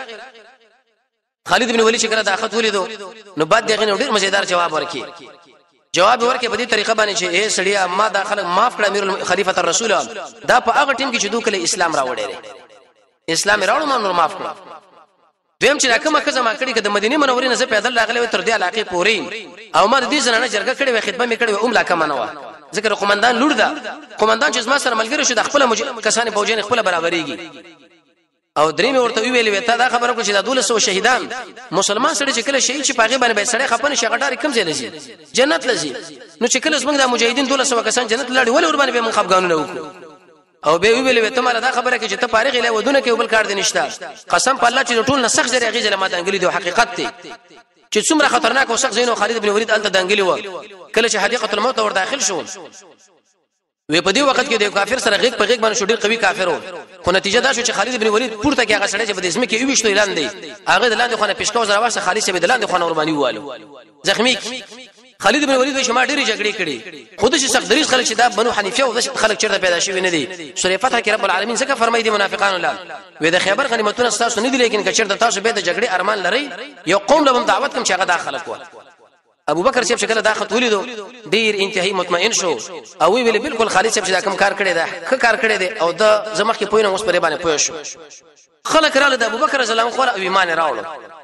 خالد بن ولید چې کله دا خط ولیدو نو بعد دغه ډیر مزیدار جواب ورکړي جواب ورکړي په دې طریقه باندې چې اے سړیا ما دا خلک معاف کړه امیر خلیفۃ الرسول دا په هغه ټیم کې چې دوی کله اسلام راوړی اسلام راوړو ما نور معاف کړه دیم چې راکمه کزه ما کړی کده مدینه منورې نه زه پیدل راغلی تر دې علاقې پورې او ما دې زنانه جرګه کړې و خدمت مې کړې و لا کمنه و ذکر قومندان لور ده قومندان چې ما سره ملګری شو د خپل کسان فوجین خپل برابرېږي او درې مې ورته ویلې وته دا خبره کو چې د 1200 شهیدان مسلمان سره چې کله شهید چې پاغه باندې سړی خپنه شغډاري کم ځای لسی جنت لسی نو چې کله زمونږ د مجاهدین 1200 کسان جنت لاړي ولې ور باندې به منخفګانونه وکړو او به ویلې وته مال دا خبره کې چې ته فارغ له ودونه کې بل کار دي نشته قسم په الله چې ټول نسخ زری غیزه ماته انګلی دی حقیقت دی چې څومره خطرناک او سخت زینو خالد بن ولید الته دانګلی و کله چې حدیقه الموت ور داخل شو وی په دې وخت کې د کافر سره غیږ په غیږ باندې شو ډیر قوي کافر و خو نتیجه دا شو چې خالد بن ولید پورته کې هغه سړی چې په اسمه کې یو وشتو اعلان دی هغه د لاندې خونه پېشکاو زره واسه خالد شه د لاندې خونه قرباني والو زخمی خالد بن ولید شما ډیره جګړې کړې خود شي سخت دریس خلک چې دا بنو حنیفه او خلک چرته پیدا شوی نه دي سورې فتح کې رب العالمین څنګه فرمایي دي منافقان الله وې د خیبر غنیمتونه تاسو نه دي لیکن کچرته تاسو به د جګړې ارمان لري یو قوم له دعوت کوم چې هغه داخله کو ابو بکر صاحب شکل دا خط ولیدو ډیر انتهایی مطمئن شو او ویل بالکل خالد صاحب چې دا کم کار کړی دا ښه کار کړی دی او د زمخ کې پوینه اوس پرې باندې پوه شو خلک رااله د ابو بکر رضی الله عنه او ایمان راوړو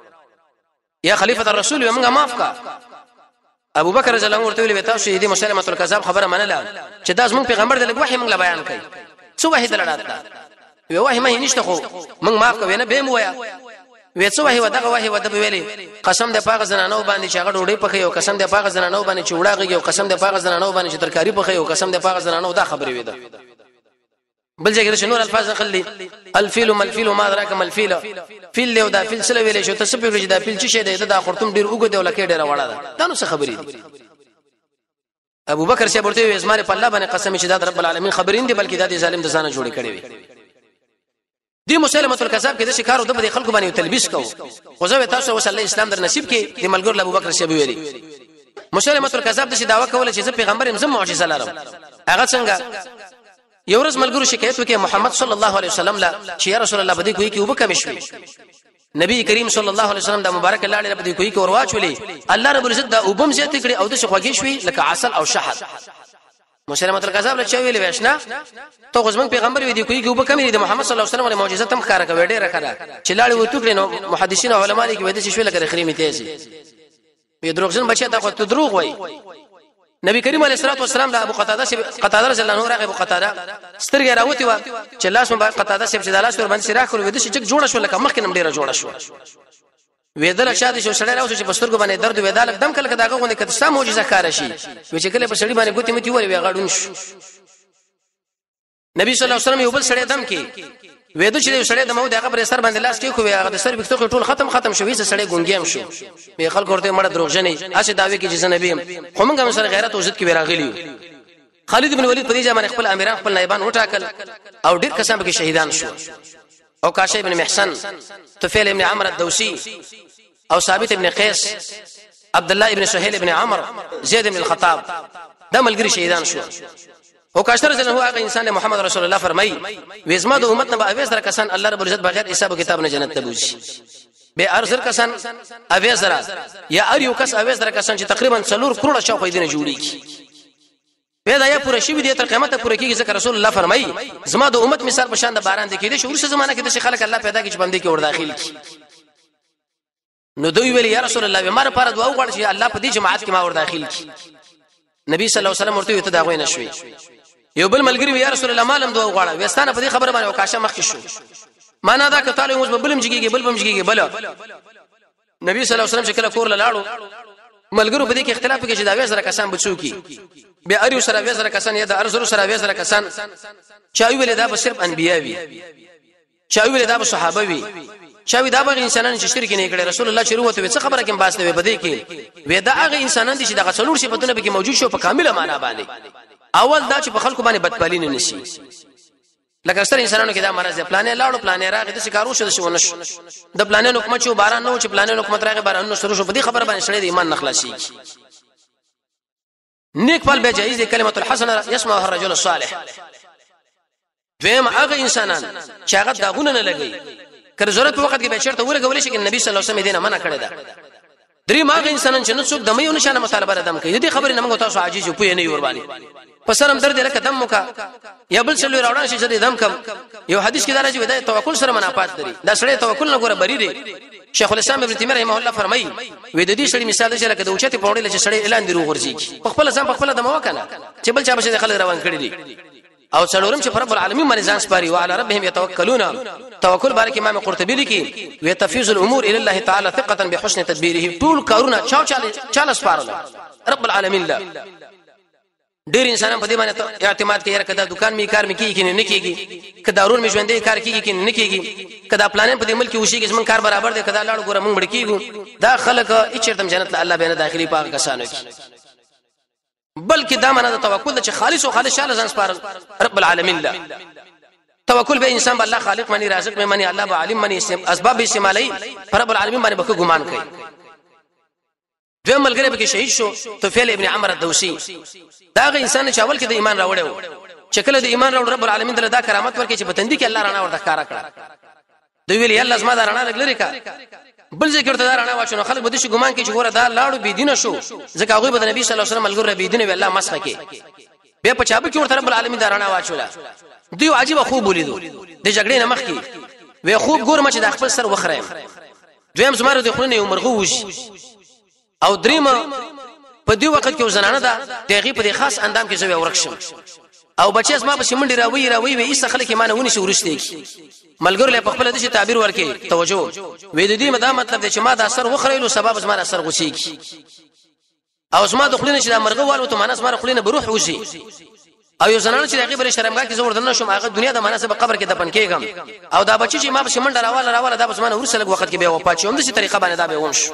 یا خلیفۃ الرسول موږ معاف کا ابو بکر رضی الله عنه ورته ویل تاسو دې مسلمه الکذاب خبره منله چې دا زموږ پیغمبر د وحی موږ بیان کړي څو وحی دلړات وی وحی مې نشته خو موږ معاف کوي نه به مو ویا وېڅو وای ودغه وای ود ویلي قسم د پاغه زنانو باندې چې هغه ډوډۍ پخې او قسم د پاغه زنانو باندې چې وړاږي او قسم د پاغه زنانو باندې چې ترکاری پخې او قسم د پاغه زنانو دا خبرې وې ده بل ځای کې نور الفاظ خلي الفيل ملفيل ما ادراك ملفيل فيل له دا فيل سره ویلې شو ته سپې ویل دا فيل چې شه ده دا خرطوم ډیر وګ دی ولکه ډیر وړه ده دا نو څه خبرې دي ابو بکر شه ورته وې اسمانه په الله باندې قسم چې دا رب العالمین خبرین دي بلکې دا دي ظالم د ځانه جوړې کړي وي دی مسلمه الکذاب کې د شکارو د خلکو باندې تلبیس کو خو زه تاسو وصلی اسلام در نصیب کې د ملګر ابو بکر شه ویلي مسلمه الکذاب د دعوا کوله چې پیغمبر هم معجزه لرم هغه څنګه یو ورځ ملګرو شکایت وکړي محمد صلی الله علیه وسلم لا چې یا رسول الله بده کوي کې وبکه مشوي نبی کریم صلی الله علیه وسلم د مبارک الله علیه بده کوي کې ورواچولي الله رب العزت دا وبم زیات کړي او د شخوږی شوي لکه عسل او شحد مسلمه الکذاب له چا ویل وښنا ته غزمن پیغمبر وی دی کوي کې وبکه مې د محمد صلی الله علیه وسلم معجزه تم ښکارا کوي ډیره کړه چې لاړ وته کړي نو محدثین او علما دي کې وایي چې شوي لکه خریمه تیزي په دروغجن بچی ته خو دروغ وای نبی کریم علیه الصلاه والسلام د ابو قتاده رضی الله عنه راغی ابو قتاده سترګې راوتی و چې لاس مبارک قتاده سیب چې د لاس ور باندې سراخ ور ودی چې جوړه شو لکه مخکې نم ډیره جوړه شو وېدل شاده شو سړی راوځي چې بسترګو باندې درد وېدل دم کله داغه غونډه کته سم معجزه کار شي و چې کله په سړی باندې ګوتې متي وری غاډون شو نبی صلی الله علیه وسلم یو بل سړی دم کې وېدو چې سړی د مو دغه پر سر باندې لاس کې خو هغه د سر بکتو ټول ختم شوې سړی ګونګیم شو به خلک ورته مړه دروغجنې اسی داوی کې چې نبی خو موږ هم سره غیرت او عزت کې وراغلی خالد بن ولید په دې ځمانه خپل امیران خپل نایبان وټاکل او ډیر کسان به شهیدان شو او کاشی بن محسن طفیل ابن عمرو الدوسی او ثابت ابن قیس عبد الله ابن سهيل ابن عمرو زید بن الخطاب دا ملګری شهیدان شو او کاشتر جن هو هغه انسان محمد رسول الله فرمای وزما د امت نه به اویس در کسان الله رب العزت بغیر حساب او کتاب نه جنت ته بوزي به ارزر کسان اویس را یا اریو کس اویس در کسان چې تقریبا 4 کروڑ شاو خیدنه جوړی کی به دا یا پوره شی دی تر قیامت پوره کیږي ځکه رسول الله فرمای زما د امت مثال په شان د باران دی کېده شو ورسره زمانہ کې د خلک الله پیدا کی چې بندي کې ور داخل کی نو دوی ویل یا رسول الله مر پر دعا وغواړي چې الله په دې جماعت کې ما ور داخل کی نبی صلی الله علیه وسلم ورته ته دا غوې نشوي یو بل ملګری یا رسول الله مالم دعا وغواړه وستانه په دې خبره باندې وکاشه مخ شو معنا دا کتاله موږ بلم جګیږي بلبم جګیږي بل نبی صلی الله علیه وسلم شکل کور لاړو ملګرو په دې کې اختلاف کې چې دا وې سره کسان بچو کی به اریو سره وې سره کسان یا د ارزو سره وې سره کسان چا ویل دا به صرف انبیا وي چا ویل دا به صحابه وي چا وی دا به انسانان چې شرک نه کړي رسول الله چې وروته څه خبره کوم باسته به دې کې وې دا هغه انسانان دي چې د څلور صفاتونه به کې موجود شو په کامله معنا باندې اول دا چې په خلکو باندې بدپالین نه شي لکه ستر انسانانو کې دا مرز پلانې لاړو پلانې راغی د شکارو شو نشو د پلانې حکومت چې باران نو چې پلانې حکومت راغی باران نو شروع شو په دې خبره باندې شړې د ایمان نخلاصي نیک پال به جایز کلمه الحسنه يسمعها الرجل الصالح دویم هغه انسانان چې هغه داغونه نه لګي کله ضرورت وخت کې به چیرته ورغول شي چې نبی صلی الله علیه وسلم دینه منع کړی دا درې ماغه انسانان چې نو څوک د مې نشانه مطالبه ردم کوي دې خبرې نه موږ تاسو عاجز یو پوی نه ور باندې پسرم درد لکه دم مکا یا بل څلور راوړل شي چې دم کم یو حدیث کې دا راځي ودای توکل سره منافات لري دا سړی توکل نه ګوره بری دی شیخ الاسلام ابن تیمیه رحمه الله فرمایي وې د دې سړي مثال دی چې لکه د اوچته پوړې چې سړی اعلان دی روغ ورځي په خپل ځان په خپل دمو کنه چې بل چا به خلک روان کړی دي او څلورم چې رب العالمین باندې ځان سپاري او علی ربهم يتوکلون توکل بارک امام قرطبی لیکي وی تفیض الامور الى الله تعالی ثقه بحسن تدبیره ټول کارونه چاله سپارل رب العالمین لا ډیر انسانان په دې باندې اعتماد کوي کدا دکان می کار می کیږي نه کیږي کدا ضرور می ژوندې کار کیږي نه کیږي کدا پلان په دې ملک وشي کې زمون کار برابر دی کدا لاړ ګوره مونږ بړکیږو دا خلک اچرتم جنت الله به نه داخلي پاک کسانو کې بلکې دا معنا د توکل چې خالص او خالص شاله ځان سپارل رب العالمین لا توکل به انسان بالله خالق منی رازق منی الله به عالم منی اسباب استعمالي رب العالمین باندې به ګمان کوي دوی ملګری به کې شهید شو طفیل ابن عمرو الدوسی دا غ انسان چې اول کې د ایمان راوړیو چې کله د ایمان راوړ رب العالمین دله دا کرامت ورکړي چې بتندې کې الله رڼا ورته ښکارا کړه دوی ویل الله زما دا رڼا لګلري کا بل ذکر ته دا رڼا واچو خلک بده شي ګمان کوي چې ګوره دا لاړو بي دینه شو ځکه هغه به د نبی صلی الله علیه وسلم ملګری بي دینه وی الله مسخه کې به په چابه کې ورته رب العالمین دا رڼا واچولا دوی عجیب خوب ولیدو د جګړې نه مخکې وی خوب ګورم چې د خپل سر وخره دویم زماره د خلونو یو مرغوج او دریمه په دې وخت کې وزنانه ده دغه په خاص اندام کې زوی ورکشم او بچیس ما په شمنډي راوي وې ایسه خلک ایمان ونی شي ورسته کی ملګرو له خپل د شي تعبیر ورکي توجه وې د دې مدا مطلب دی چې ما د اثر وخړېلو سبب زما اثر غوسیږي او زما د خلینو چې د مرغه والو ته مانس مر خلینو بروح وسی او یو زنانه چې هغه بر شرمګه کې زور دنه شم هغه دنیا د مناسب قبر کې دفن کېږم او دا بچی چې ما په شمنډ راواله دا بسمانه ورسره لږ وخت کې به وفات شوم د څه طریقه باندې دا به ومش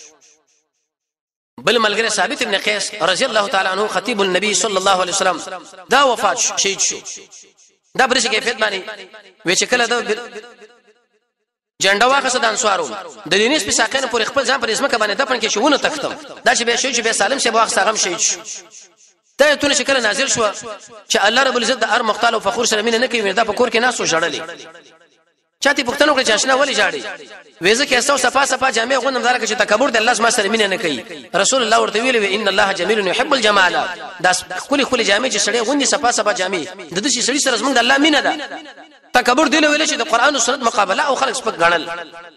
بل ملګری ثابت ابن قیس رضی الله تعالی عنہ خطیب النبی صلی الله علیه وسلم دا وفات شهید شو دا برش کیفیت باندې وچ کله دا جنډا واخصه د انصارو د دینیس په ساقین پر خپل ځان پر اسمه باندې دفن کې شوونه تختم دا چې به شي چې به سالم شه واخ ساغم شهید شو ته ته شکل نازل شو چې الله رب العزت د هر مختال او فخور سره مين نه کوي دا په کور کې ناسو جړلې چاته پښتنو کې جاشنا ولې جاړي وېزه کې اساس صفه جامع غوندم دار کې چې تکبر د الله سما سره مين نه کوي رسول الله ورته ویل ان الله جميل يحب الجمال دا خولي جامع چې سړی غوندي صفه جامع د دې سړي سره زمونږ د الله مين ده تکبر دی ویل چې د قران او سنت مقابله او خلق سپک غړل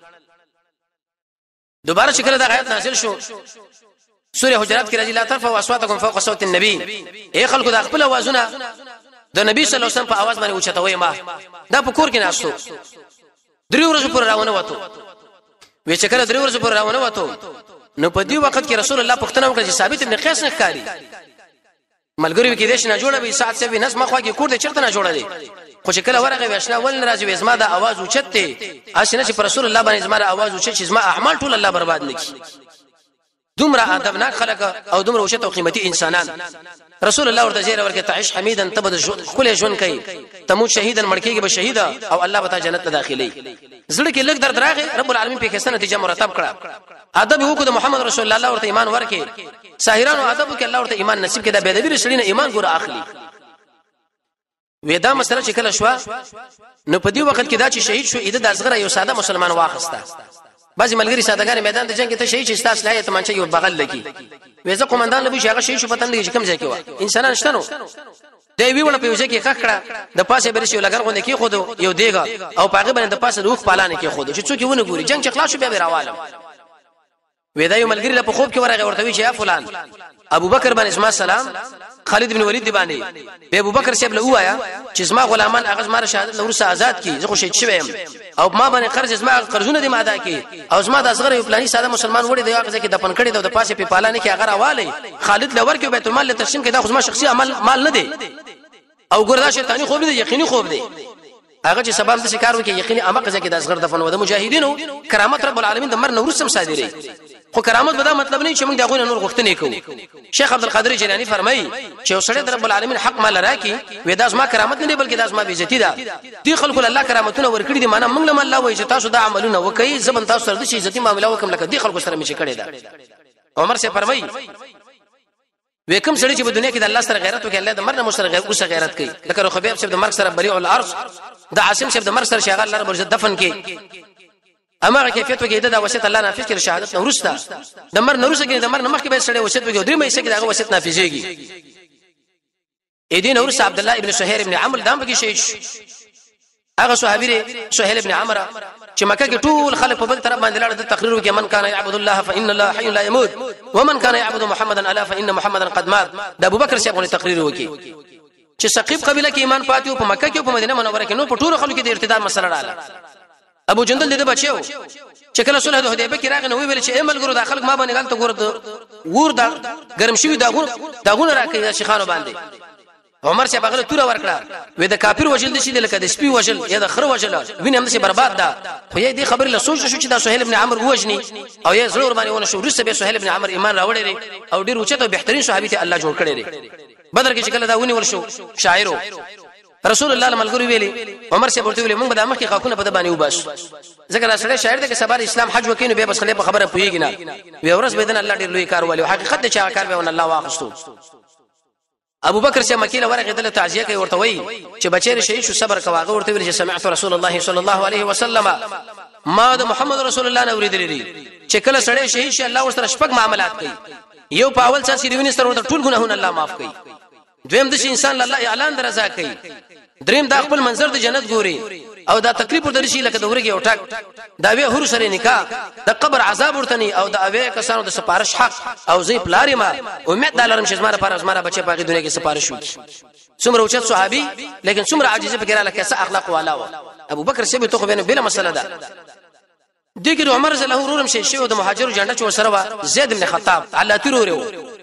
دوباره چې کله دا آیت نازل شو سوره حجرات کې راځي لا ترفعوا اصواتكم فوق صوت النبي اي خلکو د خپل اوازونه د نبی صلی الله علیه وسلم په आवाज باندې اوچتوي ما دا په کور کې ناشتو درې ورځې پر راونه وته وې چې کله درې ورځې پر راونه وته نو په دې وخت کې رسول الله پښتنه وکړه چې ثابت ابن قیس نه ښکاری ملګری کې دیش نه جوړه وي ساعت څه وي نس مخوا کې کور دې چرته نه جوړه دي خو چې کله ورغه وښنا ول ناراضي وې زما د आवाज اوچته اسنه چې رسول الله باندې زما د आवाज اوچته چې زما اعمال ټول الله برباد نکړي دومره ادبناک خلق او دومره وشت او قیمتي انسانان رسول الله ورته زیره ورکه تعيش حمیدا تبد خل ژوند کوي تموت شهیدا مړکیږي به شهیدا او الله به جنت ته داخلي زړه کې لګ درد راغی رب العالمین په کیسه نتیجه مرتب کړه ادب وکړه د محمد رسول الله ورته ایمان ورکه ساحرانو ادب کې الله ورته ایمان نصیب کړه به دبیر شړینه ایمان ګور اخلي ودا مسله چې کله شو نو په دې وخت کې دا چې شهید شو اېده د اصغر یو ساده مسلمان واخسته بعضی ملګری سادهګان میدان ته جنگ ته شهید چې استاس لای ته منچې یو بغل لګي وېزه قومندان له بيشه هغه شهید شو پتن لګي چې کوم ځای کې و انسانان شته نو دی وی وړه په وجه کې خخړه د پاسه برشي لګر غونډه کې خود یو دیګه او پاغه باندې د پاسه روح پالانه کې خود چې څوک ونه ګوري جنگ چې خلاص شو بیا راواله ودا یو ملګری له په خوب کې ورغه ورته وی چې یا فلان ابو بکر باندې اسما سلام خالد بن ولید دی باندې به ابو بکر صاحب له وایا چې اسما غلامان هغه زما شهادت نور سه آزاد کی زه خو شهید شوم او ما باندې قرض اسما قرضونه دي ما ادا کی او اسما د اصغر یو پلاني ساده مسلمان وړي دی هغه ځکه دفن کړي د پاسه په پالانه کې هغه راواله خالد لور کې بیت المال له تقسیم کې دا خو ما شخصي عمل مال نه دی او ګردا شیطانی خوب دی یقیني خوب دی هغه چې سبب د شکار وکي یقیني امه ځکه د اصغر دفن و د مجاهدینو کرامت رب العالمین د مر نورسم صادري خو کرامت به دا مطلب نه چې موږ دغه نور غوښتنه کوو شیخ عبد القادر جیلانی فرمایي چې وسړی د رب العالمین حق مال راکي وې داس ما کرامت نه بلکې داس ما عزت ده دي خلکو الله کرامتونه ورکړي دي معنا موږ له الله وایي چې تاسو دا عملونه وکړي زبن تاسو سره د شي عزت معاملې وکم لکه دي خلکو سره مې کړي ده عمر سے فرمایي وکم سړی چې په دنیا کې د الله سره غیرت وکړي الله د مرنه مشر غیرت کوي لکه خبيب صاحب د مرګ سره بریع الارض د عاصم صاحب د مرګ سره شغال الله رب عزت دفن کې اماغه کیفیت وکړي دا وصیت الله نافذ کړي شهادت نو ورسته د مر نورسه کې د مر نمخ کې به سړی وصیت وکړي درې مې سکه دا وصیت نافذيږي اې دین ورسته عبد الله ابن سهير ابن عمرو دام کې شهید هغه صحابي سهيل ابن عمرو چې مکه کې ټول خلک په بل طرف باندې لاړ د تقریر کې من کان يعبد الله فإن الله حي لا يموت ومن كان يعبد محمدا الا فإن محمدا قد مات د ابو بکر صاحب غوښتل تقریر وکړي چې ثقيف قبيله کې ایمان پاتې په مکه کې په مدینه منوره کې نو په ټول خلکو کې د ارتداد مسله رااله ابو جندل دې بچو چې کله صلح د حدیبیه کې راغنه ویل چې ایمل ګرو داخل ما باندې غلط ور دا ګرم شوی داغونه راکې شيخانو باندې عمر چې بغل تور ورکړه وې د کافر وجل دي چې لکه د سپي وجل یا د خر وجل وینم دې برباد ده خو یې دې خبر له سوچ شو چې دا سهيل ابن عمرو وجني او یې ضرور باندې ونه شو رسې به سهيل ابن عمرو ایمان راوړي او ډیر اوچته بهترین صحابي ته الله جوړ کړی بدر کې چې کله دا ونی ورشو شاعرو رسول الله ملګری ویلي عمر سے ورته ویلي موږ به د مخکې خاکونه په د باندې وباس ذکر سره شاعر د سبا اسلام حج وکینو به بس خلې خبره پويږي نه وی ورس به د الله ډیر لوی کار ولې حقیقت د چا کار به ون الله واخستو ابو بکر سے مکیله ورغه د تعزیه کوي ورته وی چې بچی شهید شو صبر کواغه ورته ویل چې سمعت رسول الله صلی الله علیه وسلم ما د محمد رسول الله نه اوریدلې چې کله سړی شهید شي الله ورسره شپږ معاملات کوي یو په اول څه سیروینې سره ورته ټول ګناهونه الله معاف کوي دویم د انسان الله اعلان درزا کوي دریم د خپل منظر د جنت ګوري او دا تکلیف ورته شي لکه د ورګي او ټاک دا وی هر سره نکاح د قبر عذاب ورتنی او دا وی کسانو د سپارش حق او زی پلاری ما امید دلرم چې زما لپاره زما بچي په دنیا کې سپارش وکړي څومره اوچت صحابي لیکن څومره عاجزه فکر له کیسه اخلاق والا و ابو بکر سی به تو خو بلا مسله ده دغه عمر رضی الله عنه شي د مهاجرو جنډه چور سره وا زید بن خطاب الله تیرورو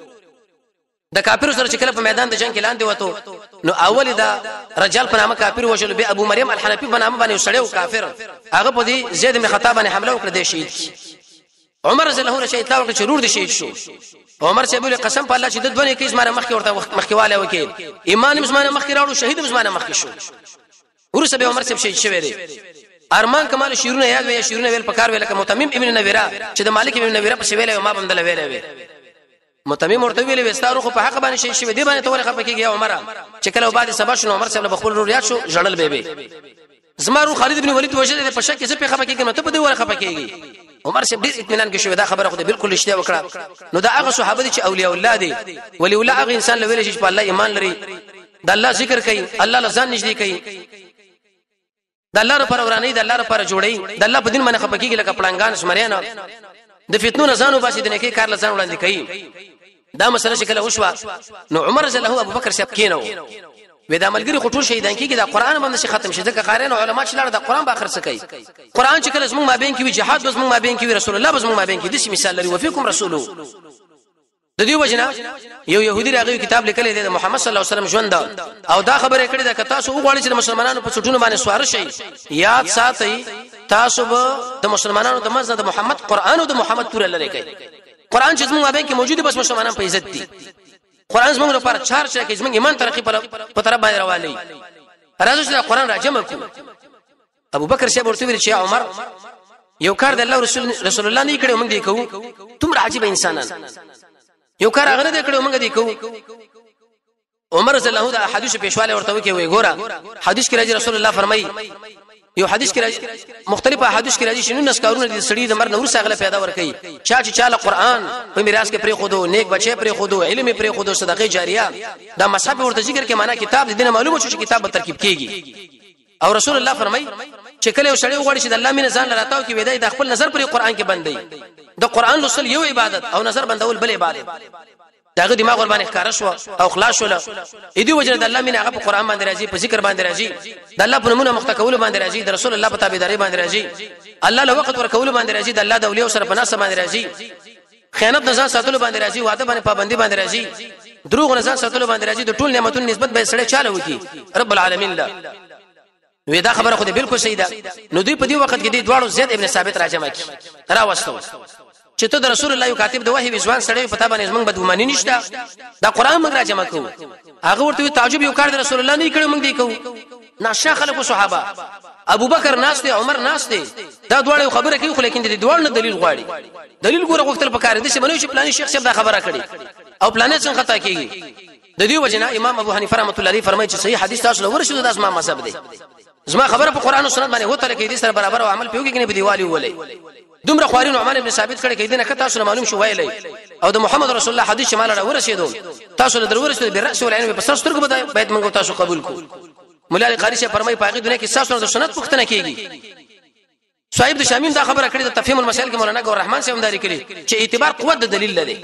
د کافر سره چې کله په میدان د جنگ کې لاندې وته نو اول دا رجال په نامه کافر وشل به ابو مریم الحنفي په نامه باندې وسړیو کافر هغه په دې زید بن خطاب باندې حمله وکړه د شهید عمر رضی الله عنه شهید تا وکړه ضرور د شهید شو عمر چې بوله قسم په الله چې د دونه کې اسمانه مخکې ورته مخکېواله وکړي ایمان مسلمان مخکې راوړو شهید مسلمان مخکې شو ورسره به عمر چې شهید شوی دی ارمان کمال شیرونه یاد وی شیرونه ویل پکار ویل ک متمم ابن نویرا چې د مالک ابن نویرا په شویل ما بندل ویل متمم ورته ویل وستارو خو په حق باندې شي شوی دی باندې ته ولې خپکیږي عمر چې کله بعد سبا شنو عمر صاحب بخول روریات شو جړل به زمارو خالد ابن ولید وجه په شک کې څه په خپکیږي نو ته په دې ولې خپکیږي عمر صاحب ډیر اطمینان کې شوی دا خبره خو بالکل اشتیا وکړه نو دا هغه صحابه دي چې اولیاء الله دي ولی الله هغه انسان لویل شي په الله ایمان لري د الله ذکر کوي الله لزان نږدې کوي د الله لپاره ورانه د الله لپاره جوړي د الله په دین باندې خپکیږي لکه پړنګان سمریانه د فتنو نزانو باسي د نیکی کار لزان وړاندې کوي دا مسله شکل وشوا نو عمر رضی الله ابو بکر صاحب کینو وې دا ملګری خټول شهیدان کیږي دا قران باندې شي ختم شي ځکه قارین علماء چې لاره دا قران به اخر سکی قران چې کله زموږ مابین کې وی جهاد بس موږ مابین کې وی رسول الله بس موږ مابین کې د شي مثال لري وفيكم رسوله د دې وجنه یو يهودي راغی کتاب لیکلی دی محمد صلی الله علیه وسلم ژوند او دا خبره کړې ده که تاسو وګورئ چې مسلمانانو په چټونو باندې سوار شي یاد ساتئ تاسو به د مسلمانانو د مزه د محمد قران او د محمد تور لری کوي قران چې زموږ مابین کې موجود بس مسلمانان په عزت دي قران زموږ لپاره چار شي کې زموږ ایمان ترقی په طرف باندې رواني راځو چې قران راجمه کو ابو بکر شه ورته ویل چې عمر یو کار د الله رسول الله نه کړو موږ دی کوو تم عجیب انسانان یو کار هغه نه کړو موږ دی کوو عمر رضی الله عنه حدیث پیشواله ورته وکي وي ګوره حدیث کې راځي رسول الله فرمایي یو حدیث کې راځي مختلفه حدیث کې راځي شنو نسکارونه د سړي د مر نور څنګه پیدا ور کوي چې چاله قران په میراث کې پرې خودو نیک بچي پرې خودو علم پرې خودو صدقه جاریه دا مصحف ورته ذکر کې معنا کتاب د دین معلومه شو چې کتاب به ترکیب کیږي او رسول الله فرمایي چې کله یو سړی وغواړي چې د الله مینه ځان لراتاو کې وېدای د خپل نظر پرې قران کې بندي د قران لوستل یو عبادت او نظر بندول بل عبادت داغه دماغ ور باندې ښکارا شو او خلاص شول اې دی وجه د الله مینه هغه په قران باندې راځي په ذکر باندې راځي د الله په نمونه مختکول باندې راځي د رسول الله په تابعداري باندې راځي الله له وخت ور کول باندې راځي د الله د اولیاء سره په ناس باندې راځي خیانت نزان ساتلو باندې راځي وعده باندې پابندي باندې راځي دروغ نزان ساتلو باندې راځي د ټول نعمتونو نسبت به سره چاله وکي رب العالمین لا وې دا خبره خو دې بالکل صحیح ده نو دوی په دې وخت کې دې دواړو زید ابن ثابت راجمه کی را وستو چې ته د رسول الله یو کاتب د وحی وزوان سره په تابانه زمنګ بدګماني نشته دا قران موږ راجمه کوو هغه ورته تعجب یو کار د رسول الله نه کړو موږ دی کوو ناشه خلکو صحابه ابو بکر ناس دي عمر ناس دي دا دواړو خبره کوي خو لیکن دې دواړو نه دلیل غواړي دلیل ګوره وختل پکاره دي چې منو چې پلاني شیخ صاحب دا خبره کړي او پلانې څنګه خطا کیږي د دې وجنه امام ابو حنیفه رحمۃ اللہ علیہ فرمایي چې صحیح حدیث تاسو ورشي د اسماء مذهب دی زما خبره په قران او سنت باندې هوته لکه دې سره برابر او عمل پیوږي کنه په دیوالي ولې دومره خواري نعمان ابن ثابت کړي کیدنه که تاسو معلوم شو ویلې او د محمد رسول الله حدیث شمال را ورسېدو تاسو له درورسته بالراس والعين په سر سترګو باید موږ تاسو قبول کو مولا علی قاری شه فرمای پاګې دنیا کې تاسو د سنت پوښتنه کیږي صاحب د شامیم دا خبره کړې د تفهیم المسائل کې مولانا ګور رحمان صاحب داری کړي چې اعتبار قوت د دلیل لري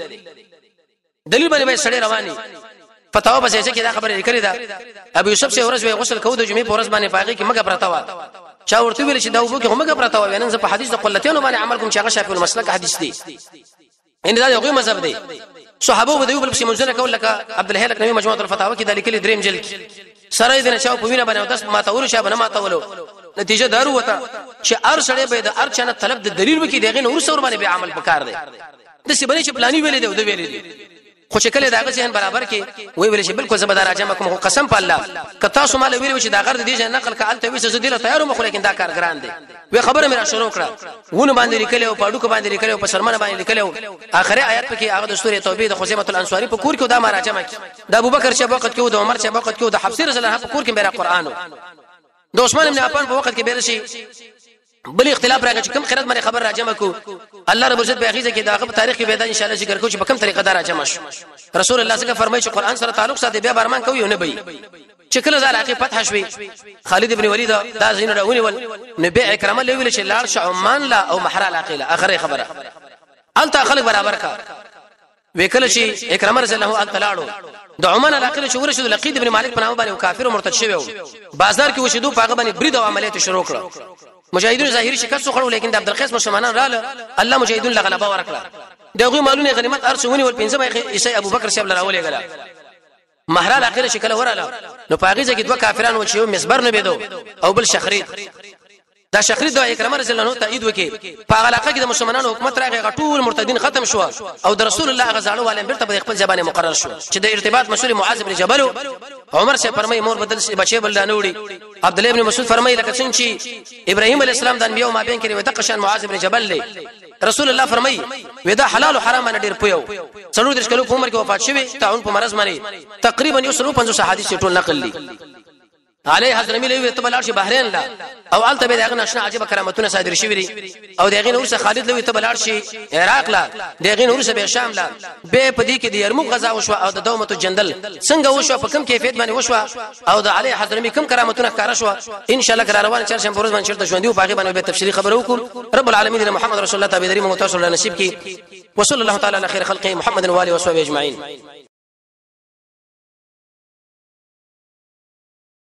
دلیل باندې سړی رواني فتاوا بس چې دا خبره کړې ده ابو یوسف سے ورځ غسل کو د جمعې په ورځ باندې پاګې کې مګه پرتا و چا ورته ویل چې دا وبو کې مګه پرتا و نن زه په حدیث د قلتین باندې عمل کوم چې هغه شافعي المسلک حدیث دی ان دا یو مذهب دی صحابه به یو بل شي منځنه کول لك عبد الهلك نبی مجموعه الفتاوا کې د لیکلي دریم جلد سره دې نه چاو په وینه باندې داس ما تاول شابه نه ما تاولو نتیجه دارو وته چې ار سړی به د ار چنه طلب د دلیل وکي دغه نور سور باندې به عمل وکړ دی د سی باندې چې پلاني ویلې دی او د ویلې دی خو چې کله داغه ځین برابر کې وی ویل شي بالکل زبردار راځم کوم قسم په الله کتا سو مال ویل چې دا غرض دی چې نقل کال ته وسه زديله تیار مخ لیکن دا کار ګران دی وی خبره مې را شروع کړه ونه باندې لیکلو او پاډو کو باندې لیکلو په شرمنه باندې لیکلو اخره آیات کې هغه د سورې توبې د خزیمه الانصاری په کور کې دا ما راځم د ابوبکر چې وخت کې او د عمر چې وخت کې او د حفصه رضی الله په کور کې میرا قران د عثمان ابن عفان په وخت کې به شي بل اختلاف راغی چې کوم خیرت باندې خبر راجمه کو الله رب عزت به اخیزه کې دا په تاریخ کې به دا ان شاء الله ذکر کو چې په کوم طریقه دا راجمه شو رسول الله څنګه فرمایي چې قران سره تعلق ساتي بیا برمان کوي نه بي چې کله زلاقه فتح شوي خالد ابن ولید دا زین راونی ول نبي اکرام له ویل چې لاړ شعمان لا او محرا العقيله اخره خبره انت خلق برابر کا وکله شي اکرام رضی الله عنه تلاړو د عمان العقيله چې ورشد لقید ابن مالک بنو باندې کافر او مرتد شوی بازار کې وشدو پاغه باندې برید او عملیات شروع کړه مجاهدون ظاهري شکست خورو لیکن د عبد القیس مسلمانان رااله الله مجاهدون لغلبه ورکړه دغه مالونه غنیمت ارسونی ول پنځمه عیسی ابو بکر شیب لراولې غلا محرا العقيله شکل وراله نو پاغه کې دوه کافرانو و چې یو مسبر نه بيدو او بل شخرید دا شخرید د اکرام رضی الله عنه تایید وکي په علاقه کې د مسلمانانو حکومت راغی غټول مرتدین ختم شو او د رسول الله غزاړو والے بیرته په خپل ځبانه مقرر شو چې د ارتباط مسؤل معاذ بن جبل عمر سے فرمای مور بدل شي بچي بل دانوړي عبد الله ابن مسعود فرمای لکه څنګه چې ابراهيم عليه السلام د انبيو ما بین کې وتقشن معاذ بن جبل له رسول الله فرمای ودا حلال او حرام نه ډیر پيو څلور د کلو په عمر کې وفات شوی تعاون په مرز باندې تقریبا 150 حدیث ټول نقل لي عليه حضرمي له تبلار شي بحرين لا او الته به دغه نشنا عجيبه کرامتونه صادر شي وری او دغه نور سره خالد له تبلار شي عراق لا دغه نور سره شام لا به پدی کې د يرموک غزا وشو او د دومه جندل څنګه وشو په کوم کیفیت باندې وشو او د علي حضرمي کوم کرامتونه ښکارا شو ان شاء الله کر روان چرشم پروز باندې چرته ژوندۍ او باغی باندې به تفصیلی خبر وکړو رب العالمین محمد رسول الله تعالی دریم متوسل نصیب کی وصلی الله تعالی علی خیر خلقه محمد و علیه و صحبه اجمعین